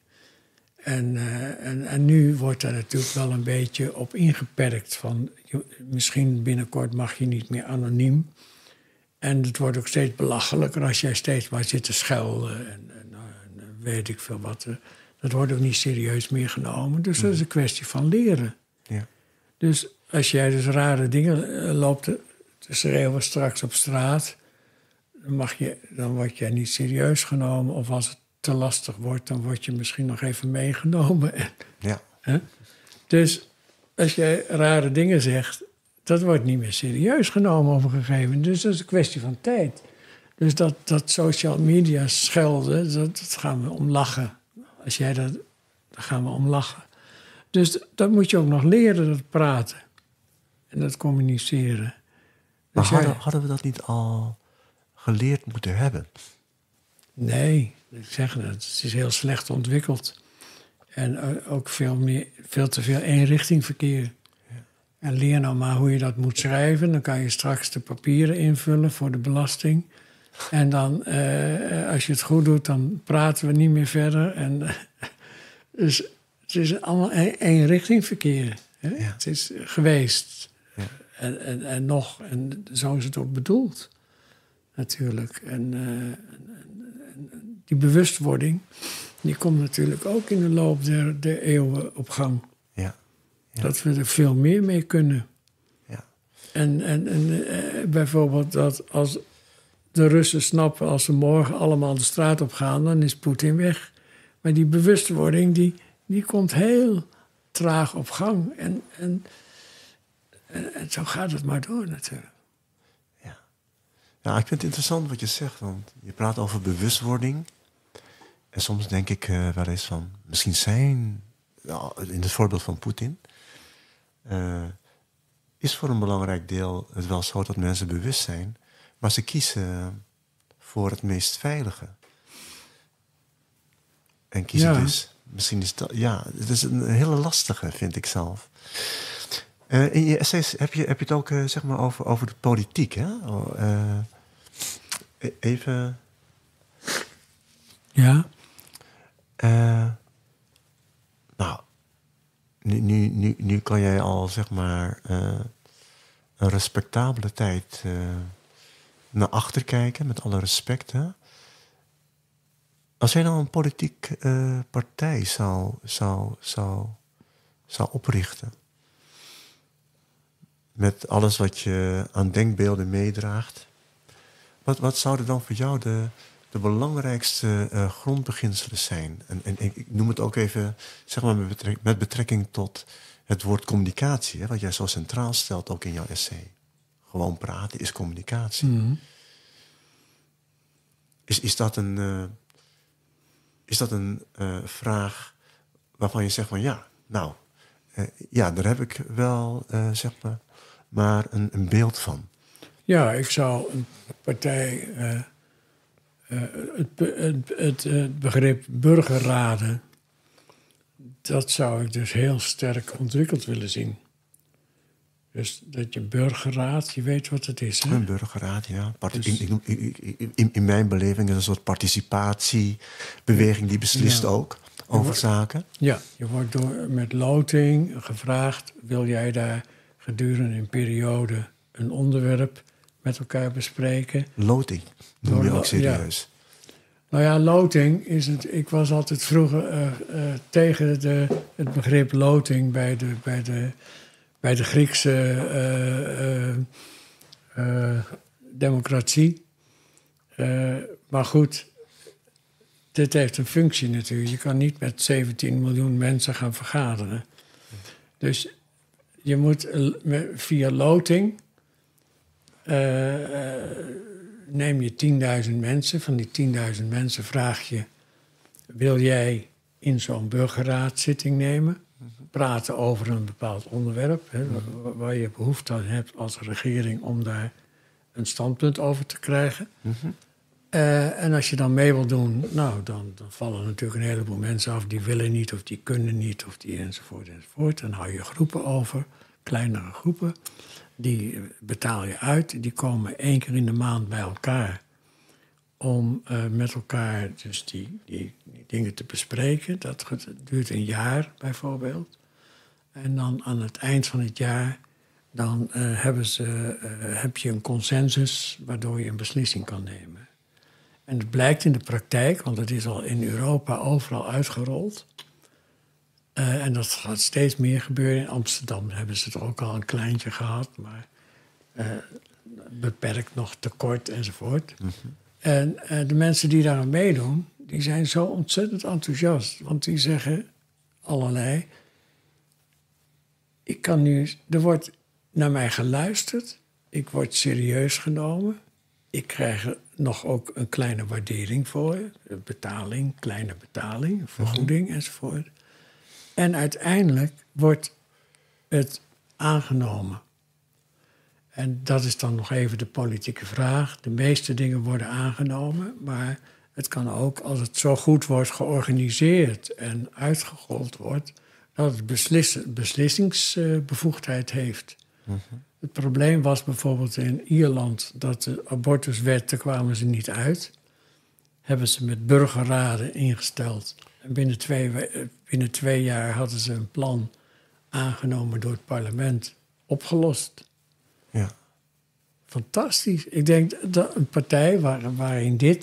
Speaker 2: En nu wordt er natuurlijk wel een beetje op ingeperkt. Van, misschien binnenkort mag je niet meer anoniem. En het wordt ook steeds belachelijker als jij steeds maar zit te schelden. En weet ik veel wat. Dat wordt ook niet serieus meer genomen. Dus dat is een kwestie van leren.
Speaker 3: Ja.
Speaker 2: Dus als jij dus rare dingen loopt te schreeuwen straks op straat, dan word jij niet serieus genomen. Of als het te lastig wordt, dan word je misschien nog even meegenomen.
Speaker 3: Ja.
Speaker 2: Dus als jij rare dingen zegt, dat wordt niet meer serieus genomen op een gegeven moment. Dus dat is een kwestie van tijd. Dus dat social media schelden, dat gaan we om lachen. Als jij daar gaan we om lachen. Dus dat moet je ook nog leren, dat praten. En dat communiceren.
Speaker 3: Maar
Speaker 2: Dus
Speaker 3: hadden we dat niet al geleerd moeten hebben?
Speaker 2: Nee, ik zeg het. Het is heel slecht ontwikkeld. En ook veel te veel eenrichtingverkeer. Ja. En leer nou maar hoe je dat moet schrijven. Dan kan je straks de papieren invullen voor de belasting. En dan, als je het goed doet, dan praten we niet meer verder. Dus het is allemaal eenrichtingverkeer. Hè? Ja. Het is geweest. Ja. En zo is het ook bedoeld. Natuurlijk. die bewustwording, die komt natuurlijk ook in de loop der eeuwen op gang.
Speaker 3: Ja. Ja.
Speaker 2: Dat we er veel meer mee kunnen.
Speaker 3: Ja.
Speaker 2: En bijvoorbeeld dat als de Russen snappen, als ze morgen allemaal de straat op gaan, dan is Poetin weg. Maar die bewustwording, die komt heel traag op gang. En zo gaat het maar door natuurlijk.
Speaker 3: Ja, ik vind het interessant wat je zegt, want je praat over bewustwording. En soms denk ik wel eens van, misschien zijn, in het voorbeeld van Poetin, is voor een belangrijk deel het wel zo dat mensen bewust zijn, maar ze kiezen voor het meest veilige. En kiezen dus, misschien is dat, het is een hele lastige, vind ik zelf. In je essays heb je het ook zeg maar over de politiek, hè? Even.
Speaker 2: Ja.
Speaker 3: Nou, nu kan jij al zeg maar een respectabele tijd naar achter kijken, met alle respect. Hè? Als jij nou een politiek partij zou oprichten, met alles wat je aan denkbeelden meedraagt, wat zouden dan voor jou de belangrijkste grondbeginselen zijn? En ik noem het ook even, zeg maar, met betrekking tot het woord communicatie, hè, wat jij zo centraal stelt ook in jouw essay. Gewoon praten is communicatie.
Speaker 2: Mm-hmm.
Speaker 3: Is dat een vraag waarvan je zegt van daar heb ik wel zeg maar een beeld van.
Speaker 2: Ja, ik zou een partij, het begrip burgerraden, dat zou ik dus heel sterk ontwikkeld willen zien. Dus dat je burgerraad, je weet wat het is, hè?
Speaker 3: Een burgerraad, ja. In mijn beleving is een soort participatiebeweging die beslist ook over zaken.
Speaker 2: Ja, je wordt met loting gevraagd, wil jij daar gedurende een periode een onderwerp met elkaar bespreken?
Speaker 3: Loting, noem je ook serieus.
Speaker 2: Ja. Nou ja, loting is het. Ik was altijd vroeger tegen het begrip loting bij de Griekse democratie. Maar goed, dit heeft een functie natuurlijk. Je kan niet met 17 miljoen mensen gaan vergaderen. Dus je moet via loting neem je 10.000 mensen. Van die 10.000 mensen vraag je, wil jij in zo'n burgerraadzitting nemen? Praten over een bepaald onderwerp, hè, waar je behoefte aan hebt als regering om daar een standpunt over te krijgen.
Speaker 3: Mm-hmm.
Speaker 2: En als je dan mee wil doen, nou, dan vallen natuurlijk een heleboel mensen af die willen niet of die kunnen niet of die enzovoort enzovoort. Dan hou je groepen over, kleinere groepen. Die betaal je uit. Die komen 1 keer in de maand bij elkaar om met elkaar dus die dingen te bespreken. Dat duurt een jaar bijvoorbeeld. En dan aan het eind van het jaar dan heb je een consensus waardoor je een beslissing kan nemen. En het blijkt in de praktijk, want het is al in Europa overal uitgerold. En dat gaat steeds meer gebeuren. In Amsterdam hebben ze er ook al een kleintje gehad, maar beperkt nog tekort enzovoort. Mm-hmm. En de mensen die daar aan meedoen, die zijn zo ontzettend enthousiast. Want die zeggen allerlei, er wordt naar mij geluisterd, ik word serieus genomen, ik krijg er nog ook een kleine waardering voor, betaling, kleine betaling, vergoeding enzovoort. En uiteindelijk wordt het aangenomen. En dat is dan nog even de politieke vraag. De meeste dingen worden aangenomen, maar het kan ook, als het zo goed wordt georganiseerd en uitgerold wordt, dat het beslissingsbevoegdheid heeft. Mm-hmm. Het probleem was bijvoorbeeld in Ierland dat de abortuswet, daar kwamen ze niet uit. Hebben ze met burgerraden ingesteld. En binnen 2 jaar hadden ze een plan aangenomen door het parlement, opgelost.
Speaker 3: Ja.
Speaker 2: Fantastisch. Ik denk dat een partij waarin dit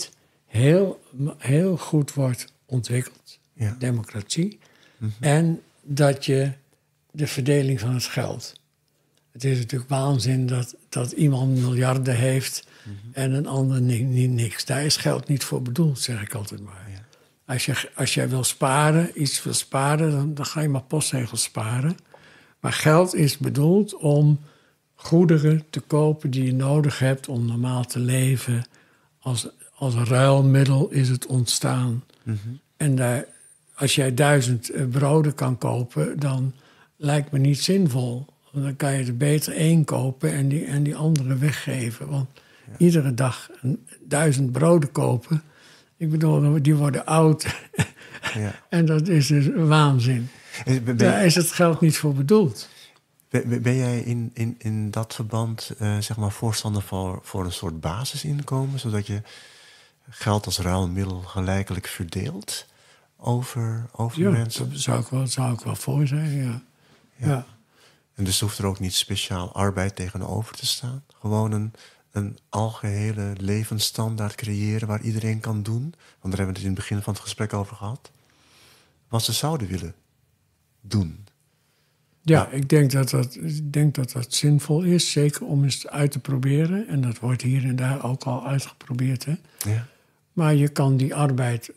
Speaker 2: heel goed wordt ontwikkeld.
Speaker 3: Ja.
Speaker 2: Democratie. En dat je de verdeling van het geld. Het is natuurlijk waanzin dat iemand miljarden heeft en een ander niks. Daar is geld niet voor bedoeld, zeg ik altijd maar. Ja. Als jij wil sparen, iets wil sparen, dan ga je maar postzegels sparen. Maar geld is bedoeld om goederen te kopen die je nodig hebt om normaal te leven. Als ruilmiddel is het ontstaan. En als jij 1000 broden kan kopen, dan lijkt me niet zinvol. Dan kan je er beter 1 kopen en die andere weggeven. Want iedere dag 1000 broden kopen, ik bedoel, die worden oud.
Speaker 3: Ja.
Speaker 2: En dat is dus waanzin. Daar is het geld niet voor bedoeld.
Speaker 3: Ben jij in dat verband zeg maar voorstander voor een soort basisinkomen, zodat je geld als ruilmiddel gelijkelijk verdeelt over mensen?
Speaker 2: Daar zou ik wel voor zijn, ja.
Speaker 3: En dus hoeft er ook niet speciaal arbeid tegenover te staan. Gewoon een algehele levensstandaard creëren waar iedereen kan doen. Want daar hebben we het in het begin van het gesprek over gehad. Wat ze zouden willen doen.
Speaker 2: Ja, ik denk dat dat zinvol is. Zeker om eens uit te proberen. En dat wordt hier en daar ook al uitgeprobeerd. Hè?
Speaker 3: Ja.
Speaker 2: Maar je kan die arbeid,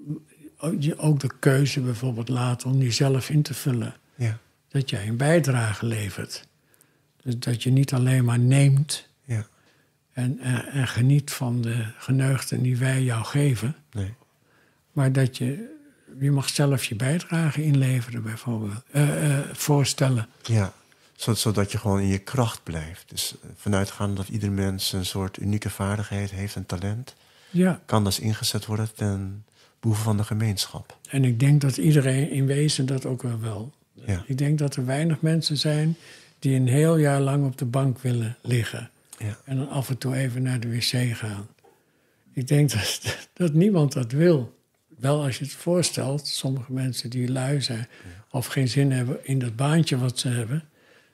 Speaker 2: ook de keuze bijvoorbeeld laten om die zelf in te vullen.
Speaker 3: Ja.
Speaker 2: Dat jij een bijdrage levert. Dus dat je niet alleen maar neemt en geniet van de geneugten die wij jou geven.
Speaker 3: Nee.
Speaker 2: Maar dat je mag zelf je bijdrage inleveren bijvoorbeeld. Voorstellen.
Speaker 3: Ja, zodat je gewoon in je kracht blijft. Dus vanuitgaande dat ieder mens een soort unieke vaardigheid heeft en talent.
Speaker 2: Ja.
Speaker 3: Kan dat ingezet worden ten behoeve van de gemeenschap.
Speaker 2: En ik denk dat iedereen in wezen dat ook wel wil.
Speaker 3: Ja.
Speaker 2: Ik denk dat er weinig mensen zijn die een heel jaar lang op de bank willen liggen.
Speaker 3: Ja.
Speaker 2: En dan af en toe even naar de wc gaan. Ik denk dat niemand dat wil. Wel als je het voorstelt, sommige mensen die lui zijn of geen zin hebben in dat baantje wat ze hebben,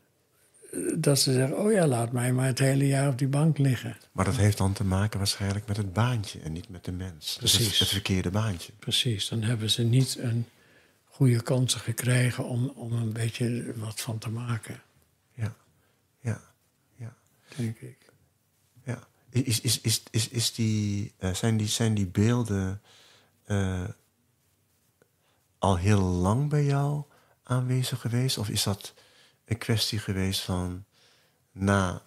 Speaker 2: dat ze zeggen, oh ja, laat mij maar het hele jaar op die bank liggen. Maar
Speaker 3: dat heeft dan te maken waarschijnlijk met het baantje en niet met de mens.
Speaker 2: Precies.
Speaker 3: Dus het verkeerde baantje.
Speaker 2: Precies, dan hebben ze niet een goede kansen gekregen om een beetje wat van te maken.
Speaker 3: Ja.
Speaker 2: Denk ik.
Speaker 3: Ja. Zijn die beelden al heel lang bij jou aanwezig geweest? Of is dat een kwestie geweest van na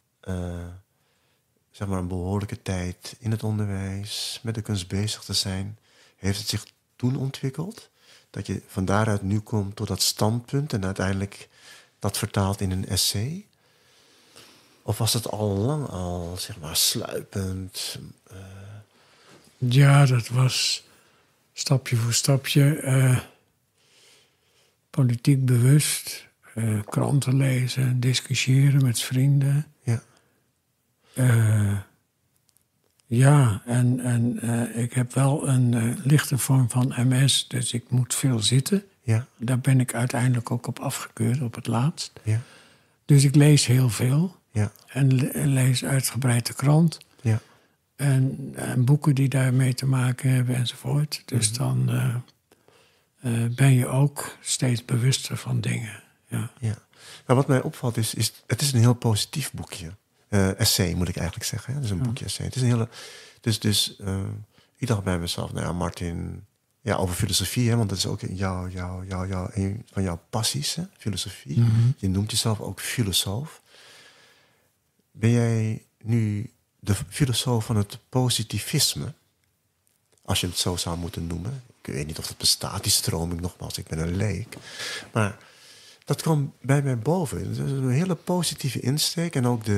Speaker 3: zeg maar een behoorlijke tijd in het onderwijs met de kunst bezig te zijn? Heeft het zich toen ontwikkeld? Dat je van daaruit nu komt tot dat standpunt en uiteindelijk dat vertaalt in een essay? Of was het al lang zeg maar, sluipend?
Speaker 2: Ja, dat was stapje voor stapje politiek bewust. Kranten lezen, discussiëren met vrienden.
Speaker 3: Ja.
Speaker 2: En ik heb wel een lichte vorm van MS, dus ik moet veel zitten.
Speaker 3: Ja.
Speaker 2: Daar ben ik uiteindelijk ook op afgekeurd, op het laatst.
Speaker 3: Ja.
Speaker 2: Dus ik lees heel veel.
Speaker 3: Ja.
Speaker 2: En lees uitgebreid de krant.
Speaker 3: Ja.
Speaker 2: En boeken die daarmee te maken hebben enzovoort. Dus dan ben je ook steeds bewuster van dingen. Ja.
Speaker 3: Nou, wat mij opvalt is het is een heel positief boekje. Essay moet ik eigenlijk zeggen. Het is een boekje essay. Het is een hele. Dus ik dacht bij mezelf, nou ja, Martin, ja, over filosofie, hè, want dat is ook een van jouw passies, hè, filosofie.
Speaker 2: Mm-hmm.
Speaker 3: Je noemt jezelf ook filosoof. Ben jij nu de filosoof van het positivisme? Als je het zo zou moeten noemen. Ik weet niet of het bestaat, die stroming, nogmaals, ik ben een leek. Maar dat kwam bij mij boven. Het is een hele positieve insteek. En ook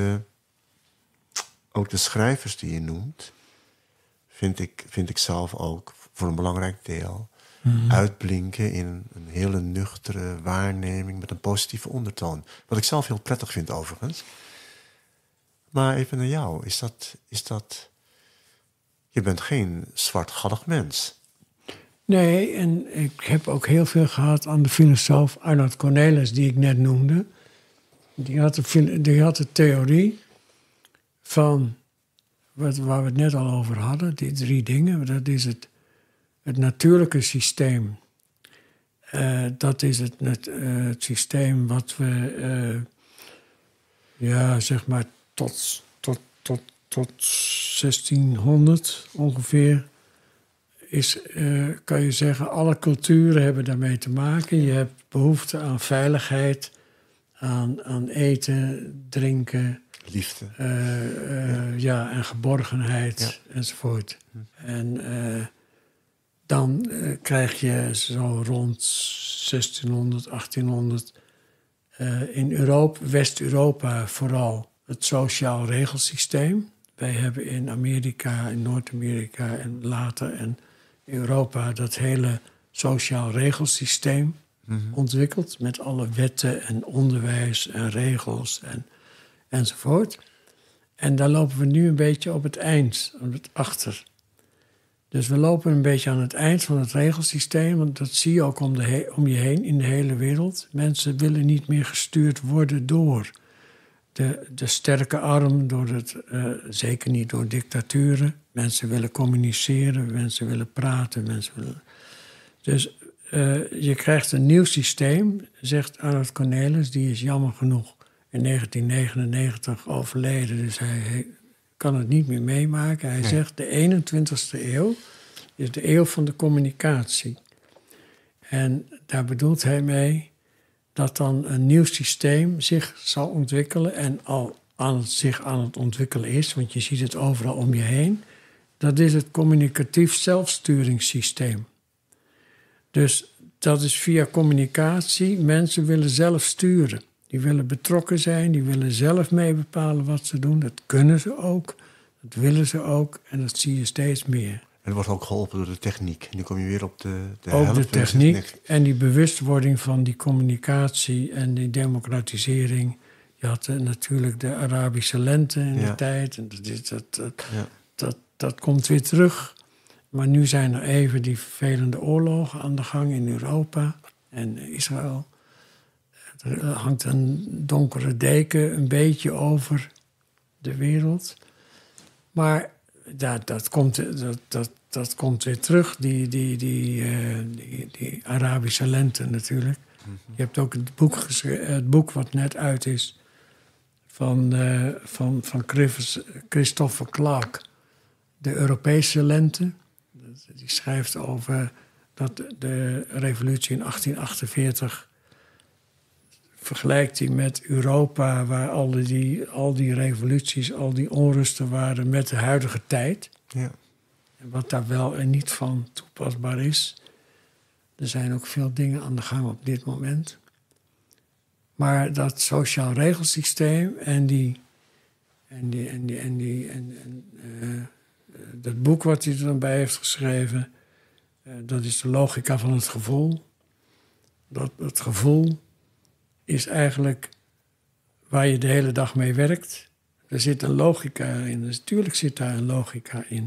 Speaker 3: de schrijvers die je noemt, vind ik zelf ook voor een belangrijk deel uitblinken in een hele nuchtere waarneming met een positieve ondertoon. Wat ik zelf heel prettig vind overigens. Maar even naar jou, is dat je bent geen zwartgallig mens.
Speaker 2: Nee, en ik heb ook heel veel gehad aan de filosoof Arnold Cornelis, die ik net noemde. Die had de theorie van waar we het net al over hadden, die 3 dingen, dat is het natuurlijke systeem. Dat is het systeem wat we, zeg maar, tot 1600 ongeveer kan je zeggen, alle culturen hebben daarmee te maken. Je hebt behoefte aan veiligheid, aan eten, drinken.
Speaker 3: Liefde.
Speaker 2: En geborgenheid enzovoort. En dan krijg je zo rond 1600, 1800 in West-Europa vooral het sociaal regelsysteem. Wij hebben in Amerika, in Noord-Amerika en later in Europa dat hele sociaal regelsysteem ontwikkeld. Met alle wetten en onderwijs en regels enzovoort. En daar lopen we nu een beetje op het eind, op het achter. Dus we lopen een beetje aan het eind van het regelsysteem. Want dat zie je ook om je heen in de hele wereld. Mensen willen niet meer gestuurd worden door de sterke arm, zeker niet door dictaturen. Mensen willen communiceren, mensen willen praten. Dus je krijgt een nieuw systeem, zegt Arnold Cornelis. Die is jammer genoeg in 1999 overleden. Dus hij kan het niet meer meemaken. Hij zegt, de 21ste eeuw is de eeuw van de communicatie. En daar bedoelt hij mee dat dan een nieuw systeem zich zal ontwikkelen en al zich aan het ontwikkelen is, want je ziet het overal om je heen. Dat is het communicatief zelfsturingssysteem. Dus dat is via communicatie. Mensen willen zelf sturen. Die willen betrokken zijn, die willen zelf mee bepalen wat ze doen. Dat kunnen ze ook, dat willen ze ook en dat zie je steeds meer.
Speaker 3: En er wordt ook geholpen door de techniek. Nu kom je weer op de
Speaker 2: ook
Speaker 3: helft.
Speaker 2: de techniek en die bewustwording van die communicatie en die democratisering. Je had natuurlijk de Arabische lente in de tijd. En dat komt weer terug. Maar nu zijn er even die vervelende oorlogen aan de gang in Europa en Israël. Er hangt een donkere deken een beetje over de wereld. Maar dat komt weer terug, die Arabische lente natuurlijk. Je hebt ook het boek wat net uit is van Christopher Clark, de Europese lente. Die schrijft over dat de revolutie in 1848 vergelijkt hij met Europa, waar al die revoluties, al die onrusten waren met de huidige tijd.
Speaker 3: Ja.
Speaker 2: En wat daar wel en niet van toepasbaar is. Er zijn ook veel dingen aan de gang op dit moment. Maar dat sociaal regelsysteem dat boek wat hij er dan bij heeft geschreven, dat is de logica van het gevoel. Dat gevoel is eigenlijk waar je de hele dag mee werkt. Er zit een logica in. Dus natuurlijk zit daar een logica in.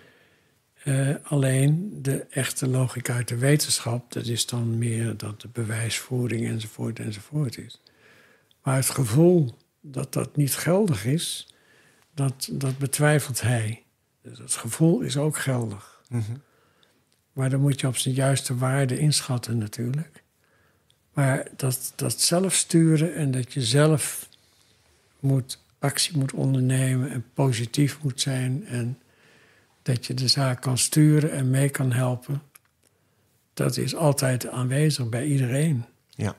Speaker 2: Alleen de echte logica uit de wetenschap, dat is dan meer dat de bewijsvoering enzovoort is. Maar het gevoel dat dat niet geldig is, dat betwijfelt hij. Dus het gevoel is ook geldig.
Speaker 3: Mm-hmm.
Speaker 2: Maar dan moet je op zijn juiste waarde inschatten natuurlijk. Maar dat zelfsturen en dat je zelf actie moet ondernemen en positief moet zijn en dat je de zaak kan sturen en mee kan helpen, dat is altijd aanwezig bij iedereen.
Speaker 3: Ja.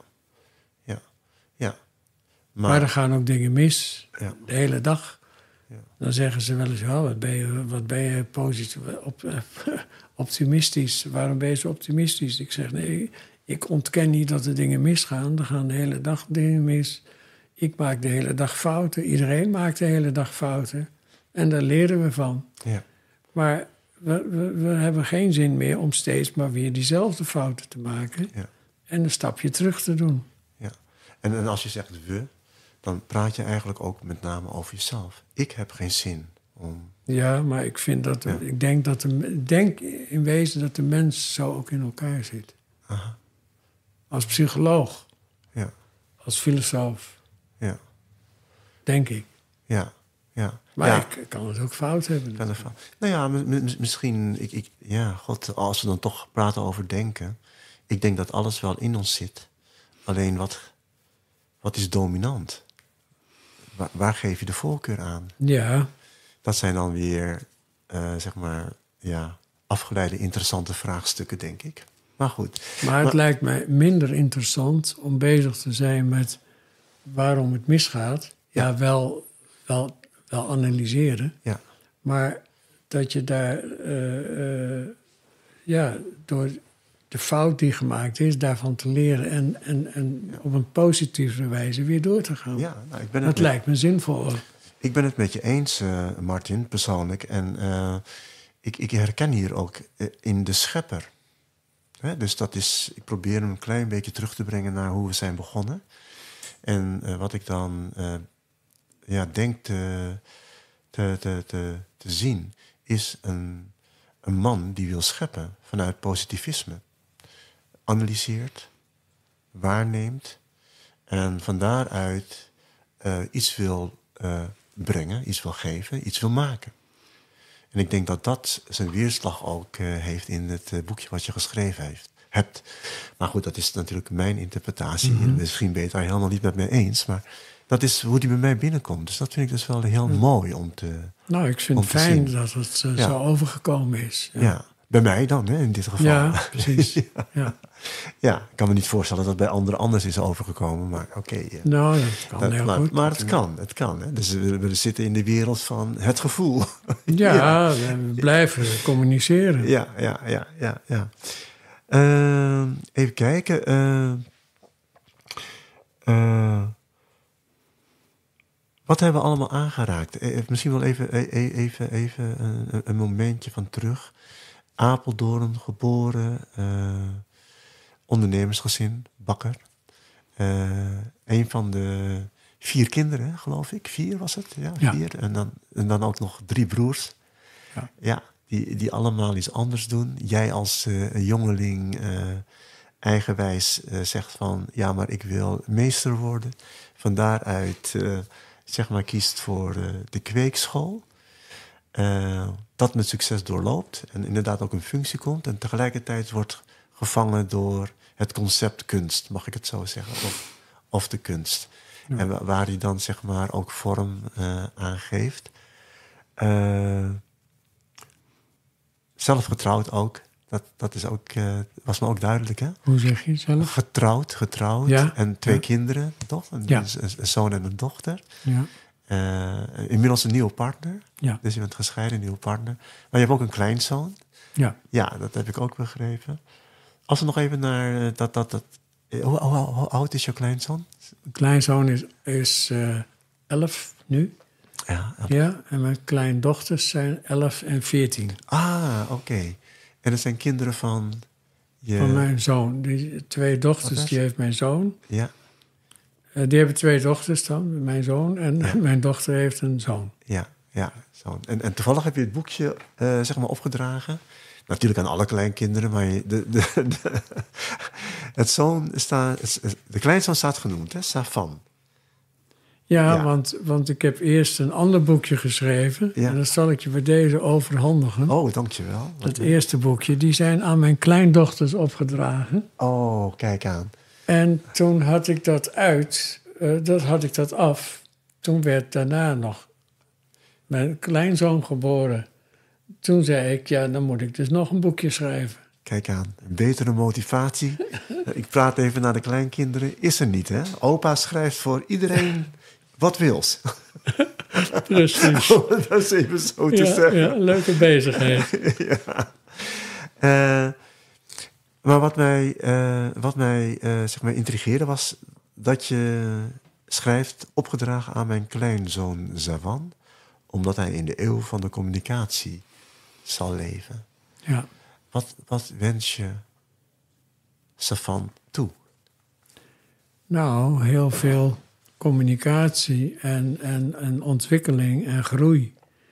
Speaker 2: Maar er gaan ook dingen mis, de hele dag.
Speaker 3: Ja.
Speaker 2: Dan zeggen ze wel eens, wat ben je optimistisch. Waarom ben je zo optimistisch? Ik zeg, nee, ik ontken niet dat er dingen misgaan. Er gaan de hele dag dingen mis. Ik maak de hele dag fouten. Iedereen maakt de hele dag fouten. En daar leren we van.
Speaker 3: Ja.
Speaker 2: Maar we hebben geen zin meer om steeds maar weer diezelfde fouten te maken.
Speaker 3: Ja.
Speaker 2: En een stapje terug te doen.
Speaker 3: Ja. En als je zegt we, dan praat je eigenlijk ook met name over jezelf. Ik heb geen zin om...
Speaker 2: Ja, maar ik vind ik denk in wezen dat de mens zo ook in elkaar zit.
Speaker 3: Aha.
Speaker 2: Als psycholoog.
Speaker 3: Ja.
Speaker 2: Als filosoof.
Speaker 3: Ja.
Speaker 2: Denk ik.
Speaker 3: Ja.
Speaker 2: Maar
Speaker 3: Ja.
Speaker 2: ik kan het ook fout hebben.
Speaker 3: Kan er van- Nou ja, misschien... als we dan toch praten over denken... Ik denk dat alles wel in ons zit. Alleen wat is dominant? Waar geef je de voorkeur aan?
Speaker 2: Ja,
Speaker 3: Dat zijn dan weer, afgeleide interessante vraagstukken, denk ik. Maar goed.
Speaker 2: maar het lijkt mij minder interessant om bezig te zijn met waarom het misgaat. Ja, wel analyseren.
Speaker 3: Ja,
Speaker 2: Maar dat je daar door de fout die gemaakt is, daarvan te leren en op een positieve wijze weer door te gaan.
Speaker 3: ja nou,
Speaker 2: Dat lijkt me zinvol.
Speaker 3: Ik ben het met je eens, Martin, persoonlijk. En ik herken hier ook in de schepper. Hè? Dus dat is, ik probeer hem een klein beetje terug te brengen naar hoe we zijn begonnen. En wat ik dan denk te zien, is een man die wil scheppen vanuit positivisme. Analyseert, waarneemt en van daaruit iets wil brengen, iets wil geven, iets wil maken. En ik denk dat dat zijn weerslag ook heeft in het boekje wat je geschreven hebt. Maar goed, dat is natuurlijk mijn interpretatie. Misschien ben je het daar helemaal niet met mij eens, maar dat is hoe die bij mij binnenkomt. Dus dat vind ik dus wel heel mooi om te
Speaker 2: Nou, ik vind het
Speaker 3: te
Speaker 2: fijn
Speaker 3: zien.
Speaker 2: dat het zo overgekomen is.
Speaker 3: Ja, bij mij dan, hè, in dit geval.
Speaker 2: Ja, precies. Ja.
Speaker 3: Ja, ik kan me niet voorstellen dat bij anderen anders is overgekomen, maar oké.
Speaker 2: Nou, dat kan heel goed.
Speaker 3: Maar het kan. Hè. Dus we zitten in de wereld van het gevoel.
Speaker 2: Ja, we blijven communiceren.
Speaker 3: Ja. Even kijken. Wat hebben we allemaal aangeraakt? Misschien wel even een momentje van terug. Apeldoorn geboren, ondernemersgezin, bakker. Een van de 4 kinderen, geloof ik. 4 was het? Ja, 4. En dan ook nog 3 broers. Ja, die allemaal iets anders doen. Jij als jongeling eigenwijs zegt van... ja, maar ik wil meester worden. Van daaruit kiest voor de kweekschool. Dat met succes doorloopt en inderdaad ook een functie komt... en tegelijkertijd wordt gevangen door het concept kunst, mag ik het zo zeggen, of de kunst. Ja. En waar hij dan ook vorm aan geeft. Zelf getrouwd ook, dat is ook, was me ook duidelijk, hè?
Speaker 2: Hoe zeg je het zelf?
Speaker 3: Getrouwd
Speaker 2: ja.
Speaker 3: En 2 kinderen, toch? Een zoon en een dochter.
Speaker 2: Ja.
Speaker 3: Inmiddels een nieuwe partner.
Speaker 2: Ja.
Speaker 3: Dus je bent gescheiden, een nieuwe partner. Maar je hebt ook een kleinzoon.
Speaker 2: Ja.
Speaker 3: Ja, dat heb ik ook begrepen. Als we nog even naar hoe oud is jouw kleinzoon?
Speaker 2: Mijn kleinzoon is 11 nu.
Speaker 3: Ja, 11.
Speaker 2: Ja, en mijn kleindochters zijn 11 en 14.
Speaker 3: Ah, oké. En dat zijn kinderen van je...
Speaker 2: Van mijn zoon. Die 2 dochters, die heeft mijn zoon.
Speaker 3: Ja.
Speaker 2: Die hebben 2 dochters dan, mijn zoon. En mijn dochter heeft een zoon.
Speaker 3: Ja, zoon. En toevallig heb je het boekje opgedragen. Natuurlijk aan alle kleinkinderen, maar de kleinzoon staat genoemd, hè? Safan.
Speaker 2: Ja. Want ik heb eerst een ander boekje geschreven. Ja. En dat zal ik je bij deze overhandigen.
Speaker 3: Oh, dankjewel.
Speaker 2: Dat eerste boekje, die zijn aan mijn kleindochters opgedragen.
Speaker 3: Oh, kijk aan.
Speaker 2: En toen had ik dat af. Toen werd daarna nog mijn kleinzoon geboren. Toen zei ik, dan moet ik dus nog een boekje schrijven.
Speaker 3: Kijk aan, een betere motivatie. Ik praat even naar de kleinkinderen. Is er niet, hè? Opa schrijft voor iedereen wat wils.
Speaker 2: Precies.
Speaker 3: Dat is even zo te zeggen.
Speaker 2: Ja, leuke bezigheid.
Speaker 3: Maar wat mij intrigeerde was dat je schrijft opgedragen aan mijn kleinzoon Zavan, omdat hij in de eeuw van de communicatie zal leven.
Speaker 2: Ja.
Speaker 3: Wat wens je Zavan toe?
Speaker 2: Nou, heel veel communicatie en ontwikkeling en groei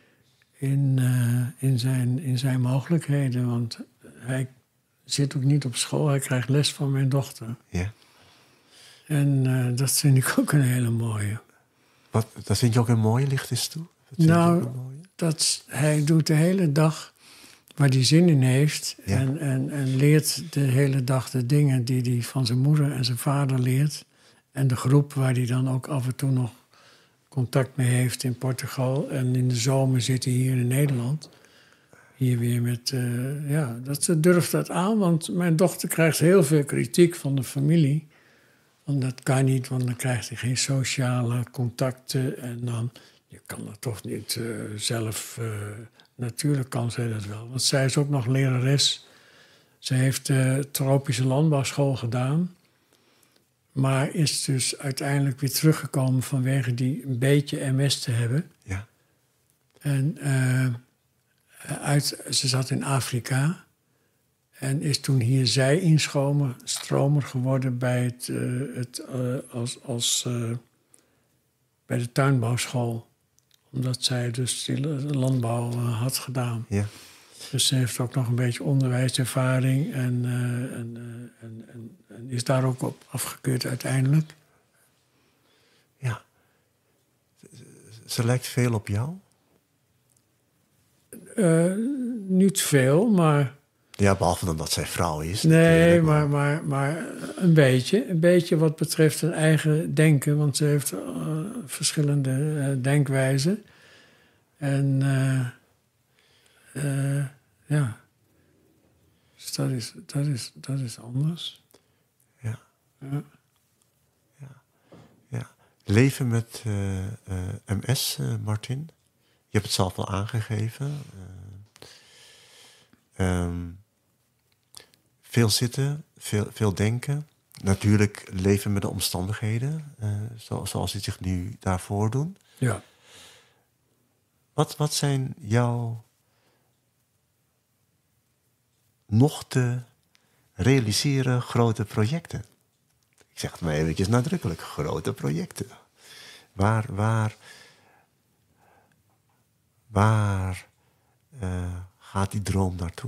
Speaker 2: in zijn mogelijkheden. Want hij zit ook niet op school, hij krijgt les van mijn dochter.
Speaker 3: Ja.
Speaker 2: En dat vind ik ook een hele mooie.
Speaker 3: Dat vind je ook een mooie, licht is toe? Wat vind je
Speaker 2: Nou,
Speaker 3: dat mooi?
Speaker 2: hij doet de hele dag waar hij zin in heeft.
Speaker 3: Ja.
Speaker 2: En leert de hele dag de dingen die hij van zijn moeder en zijn vader leert. En de groep waar hij dan ook af en toe nog contact mee heeft in Portugal. En in de zomer zit hij hier in Nederland. Hier weer met... ze durft dat aan, want mijn dochter krijgt heel veel kritiek van de familie. Want dat kan niet, want dan krijgt hij geen sociale contacten. En dan, je kan dat toch niet zelf... natuurlijk kan zij dat wel, want zij is ook nog lerares. Ze heeft de tropische landbouwschool gedaan. Maar is dus uiteindelijk weer teruggekomen vanwege die een beetje MS te hebben.
Speaker 3: Ja.
Speaker 2: En ze zat in Afrika. En is toen hier zij-instromer geworden bij bij de tuinbouwschool. Omdat zij dus die landbouw had gedaan.
Speaker 3: Ja.
Speaker 2: Dus ze heeft ook nog een beetje onderwijservaring. En is daar ook op afgekeurd uiteindelijk.
Speaker 3: Ja. Ze lijkt veel op jou?
Speaker 2: Niet veel, maar...
Speaker 3: Ja, behalve dan dat zij vrouw is.
Speaker 2: Nee, maar een beetje. Een beetje wat betreft haar eigen denken. Want ze heeft verschillende denkwijzen. En ja. Dus dat is anders.
Speaker 3: Ja.
Speaker 2: Ja.
Speaker 3: Ja. Leven met MS, Martin. Je hebt het zelf al aangegeven. Veel zitten, veel denken. Natuurlijk leven met de omstandigheden, zoals die zich nu daarvoor doen.
Speaker 2: Ja.
Speaker 3: Wat zijn jouw nog te realiseren grote projecten? Ik zeg het maar eventjes nadrukkelijk, grote projecten. Waar gaat die droom naartoe?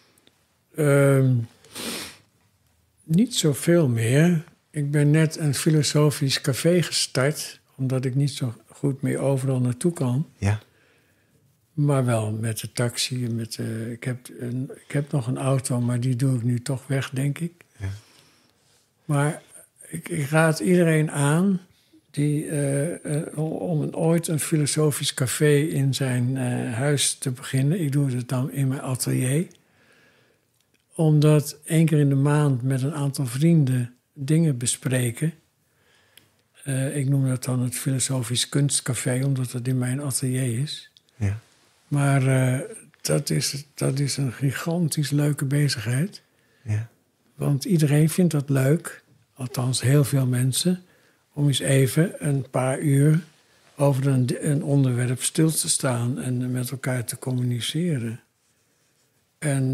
Speaker 2: Niet zoveel meer. Ik ben net een filosofisch café gestart, omdat ik niet zo goed meer overal naartoe kan.
Speaker 3: Ja.
Speaker 2: Maar wel met de taxi. Ik heb nog een auto, maar die doe ik nu toch weg, denk ik.
Speaker 3: Ja.
Speaker 2: Maar ik raad iedereen aan die, om ooit een filosofisch café in zijn huis te beginnen. Ik doe het dan in mijn atelier. Omdat 1 keer in de maand met een aantal vrienden dingen bespreken. Ik noem dat dan het filosofisch kunstcafé, omdat het in mijn atelier is.
Speaker 3: Ja.
Speaker 2: Maar dat is een gigantisch leuke bezigheid.
Speaker 3: Ja.
Speaker 2: Want iedereen vindt dat leuk, althans heel veel mensen, om eens even een paar uur over een onderwerp stil te staan en met elkaar te communiceren. En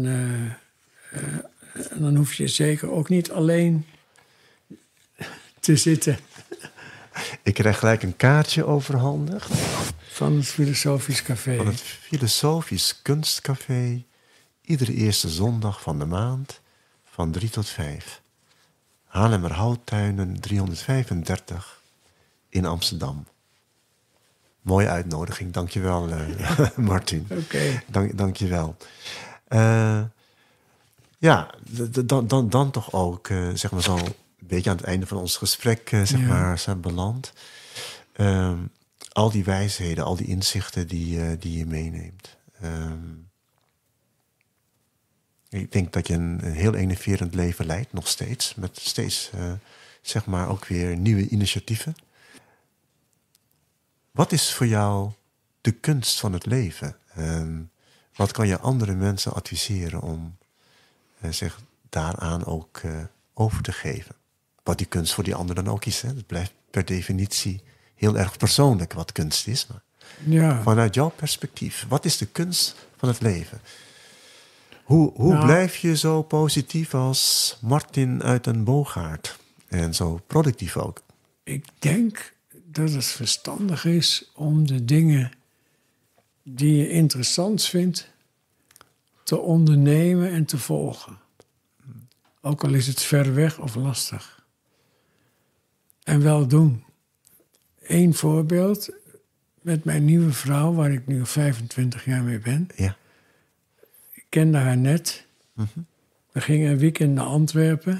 Speaker 2: dan hoef je zeker ook niet alleen te zitten.
Speaker 3: Ik krijg gelijk een kaartje overhandigd.
Speaker 2: Van het Filosofisch Café.
Speaker 3: Van het Filosofisch Kunstcafé. Iedere eerste zondag van de maand. Van 3 tot 5. Haarlemmerhouttuinen 335. In Amsterdam. Mooie uitnodiging. Dankjewel, Martin.
Speaker 2: Oké.
Speaker 3: Dankjewel. Ja, dan toch ook, zeg maar zo... een beetje aan het einde van ons gesprek, zijn beland. Al die wijsheden, al die inzichten die je meeneemt. Ik denk dat je een heel enerverend leven leidt, nog steeds. Met steeds, zeg maar, ook weer nieuwe initiatieven. Wat is voor jou de kunst van het leven? Wat kan je andere mensen adviseren om zich daaraan ook over te geven? Wat die kunst voor die ander dan ook is. Hè? Het blijft per definitie heel erg persoonlijk wat kunst is. Maar
Speaker 2: Ja.
Speaker 3: vanuit jouw perspectief, wat is de kunst van het leven? Hoe blijf je zo positief als Martin uit den Boogaard? En zo productief ook?
Speaker 2: Ik denk dat het verstandig is om de dingen die je interessant vindt te ondernemen en te volgen. Ook al is het ver weg of lastig. En wel doen. 1 voorbeeld. met mijn nieuwe vrouw, waar ik nu al 25 jaar mee ben.
Speaker 3: Ja.
Speaker 2: Ik kende haar net. We gingen een weekend naar Antwerpen.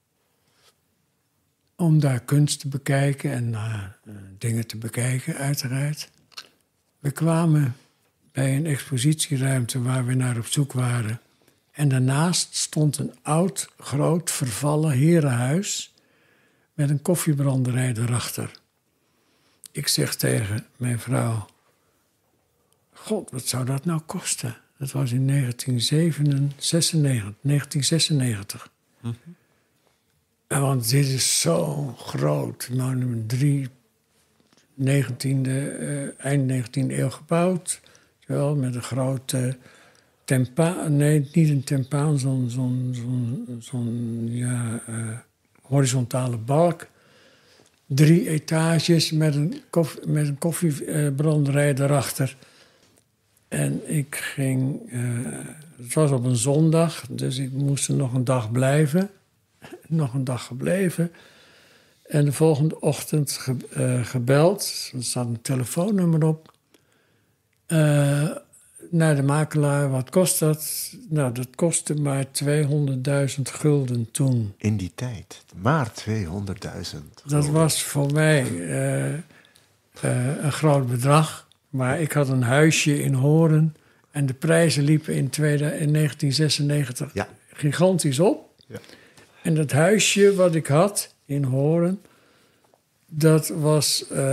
Speaker 2: Om daar kunst te bekijken en dingen te bekijken, uiteraard. We kwamen bij een expositieruimte waar we naar op zoek waren. En daarnaast stond een oud, groot, vervallen herenhuis met een koffiebranderij erachter. Ik zeg tegen mijn vrouw: God, wat zou dat nou kosten? Dat was in 1996. En want dit is zo groot. Nou, eind 19e eeuw gebouwd. Wel, met een grote tempaan. Nee, niet een tempaan, zo'n horizontale balk. 3 etages met een koffiebranderij daarachter. En ik ging... het was op een zondag, dus ik moest er nog een dag blijven. Nog een dag gebleven. En de volgende ochtend gebeld. Er staat een telefoonnummer op. Naar de makelaar, wat kost dat? Nou, dat kostte maar 200.000 gulden toen.
Speaker 3: In die tijd, maar 200.000.
Speaker 2: Dat was voor mij een groot bedrag. Maar ik had een huisje in Hoorn. En de prijzen liepen in 1996 gigantisch op. Ja. En dat huisje wat ik had in Hoorn, dat was 240.000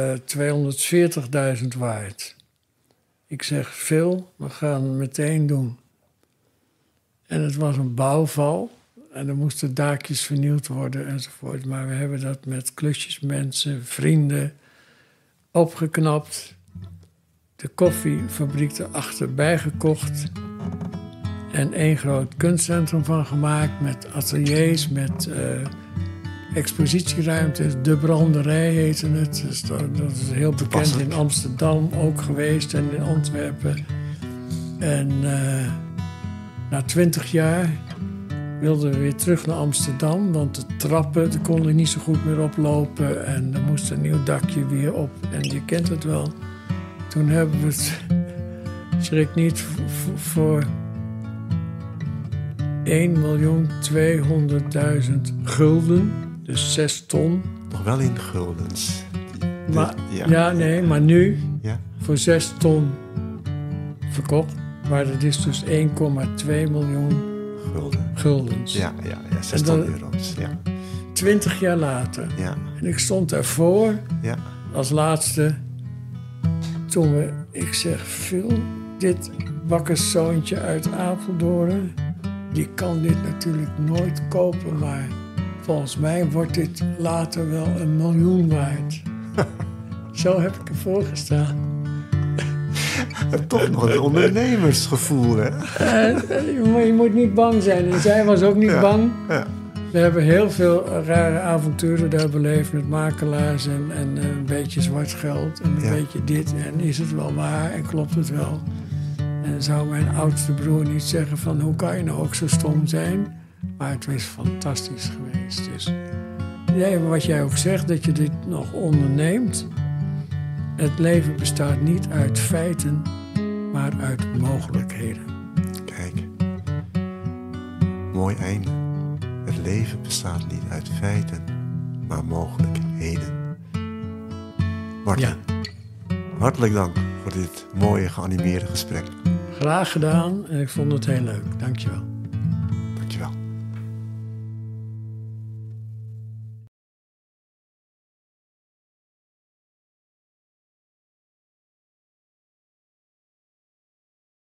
Speaker 2: waard. Ik zeg, Phil, we gaan meteen doen. En het was een bouwval. En er moesten daakjes vernieuwd worden enzovoort. Maar we hebben dat met klusjesmensen, vrienden, opgeknapt. De koffiefabriek erachter bijgekocht. En 1 groot kunstcentrum van gemaakt met ateliers, met expositieruimtes. De Branderij heette het. Dus dat is heel bekend in Amsterdam ook geweest en in Antwerpen. En na 20 jaar wilden we weer terug naar Amsterdam. Want de trappen, daar konden we niet zo goed meer oplopen. En er moest een nieuw dakje weer op. En je kent het wel. Toen hebben we het, schrik niet, voor 1.200.000 gulden, dus 6 ton.
Speaker 3: Nog wel in guldens.
Speaker 2: Maar nu
Speaker 3: ja.
Speaker 2: voor 6 ton verkocht. Maar dat is dus 1,2 miljoen guldens.
Speaker 3: Ja, 6 ton euro's. Ja.
Speaker 2: 20 jaar later.
Speaker 3: Ja.
Speaker 2: En ik stond daarvoor als laatste. Toen ik zeg, Phil, dit bakkerszoontje uit Apeldoorn, die kan dit natuurlijk nooit kopen, maar volgens mij wordt dit later wel 1 miljoen waard. Zo heb ik ervoor gestaan.
Speaker 3: Toch nog een ondernemersgevoel, hè?
Speaker 2: Maar je moet niet bang zijn. En zij was ook niet bang.
Speaker 3: Ja.
Speaker 2: We hebben heel veel rare avonturen daar beleefd met makelaars en een beetje zwart geld en een beetje dit. En is het wel waar en klopt het wel? En zou mijn oudste broer niet zeggen van hoe kan je nou ook zo stom zijn? Maar het is fantastisch geweest. Dus wat jij ook zegt, dat je dit nog onderneemt. Het leven bestaat niet uit feiten, maar uit mogelijkheden.
Speaker 3: Kijk, mooi einde. Het leven bestaat niet uit feiten, maar mogelijkheden. Martin, hartelijk dank voor dit mooie geanimeerde gesprek.
Speaker 2: Graag gedaan en ik vond het heel leuk. Dank je wel.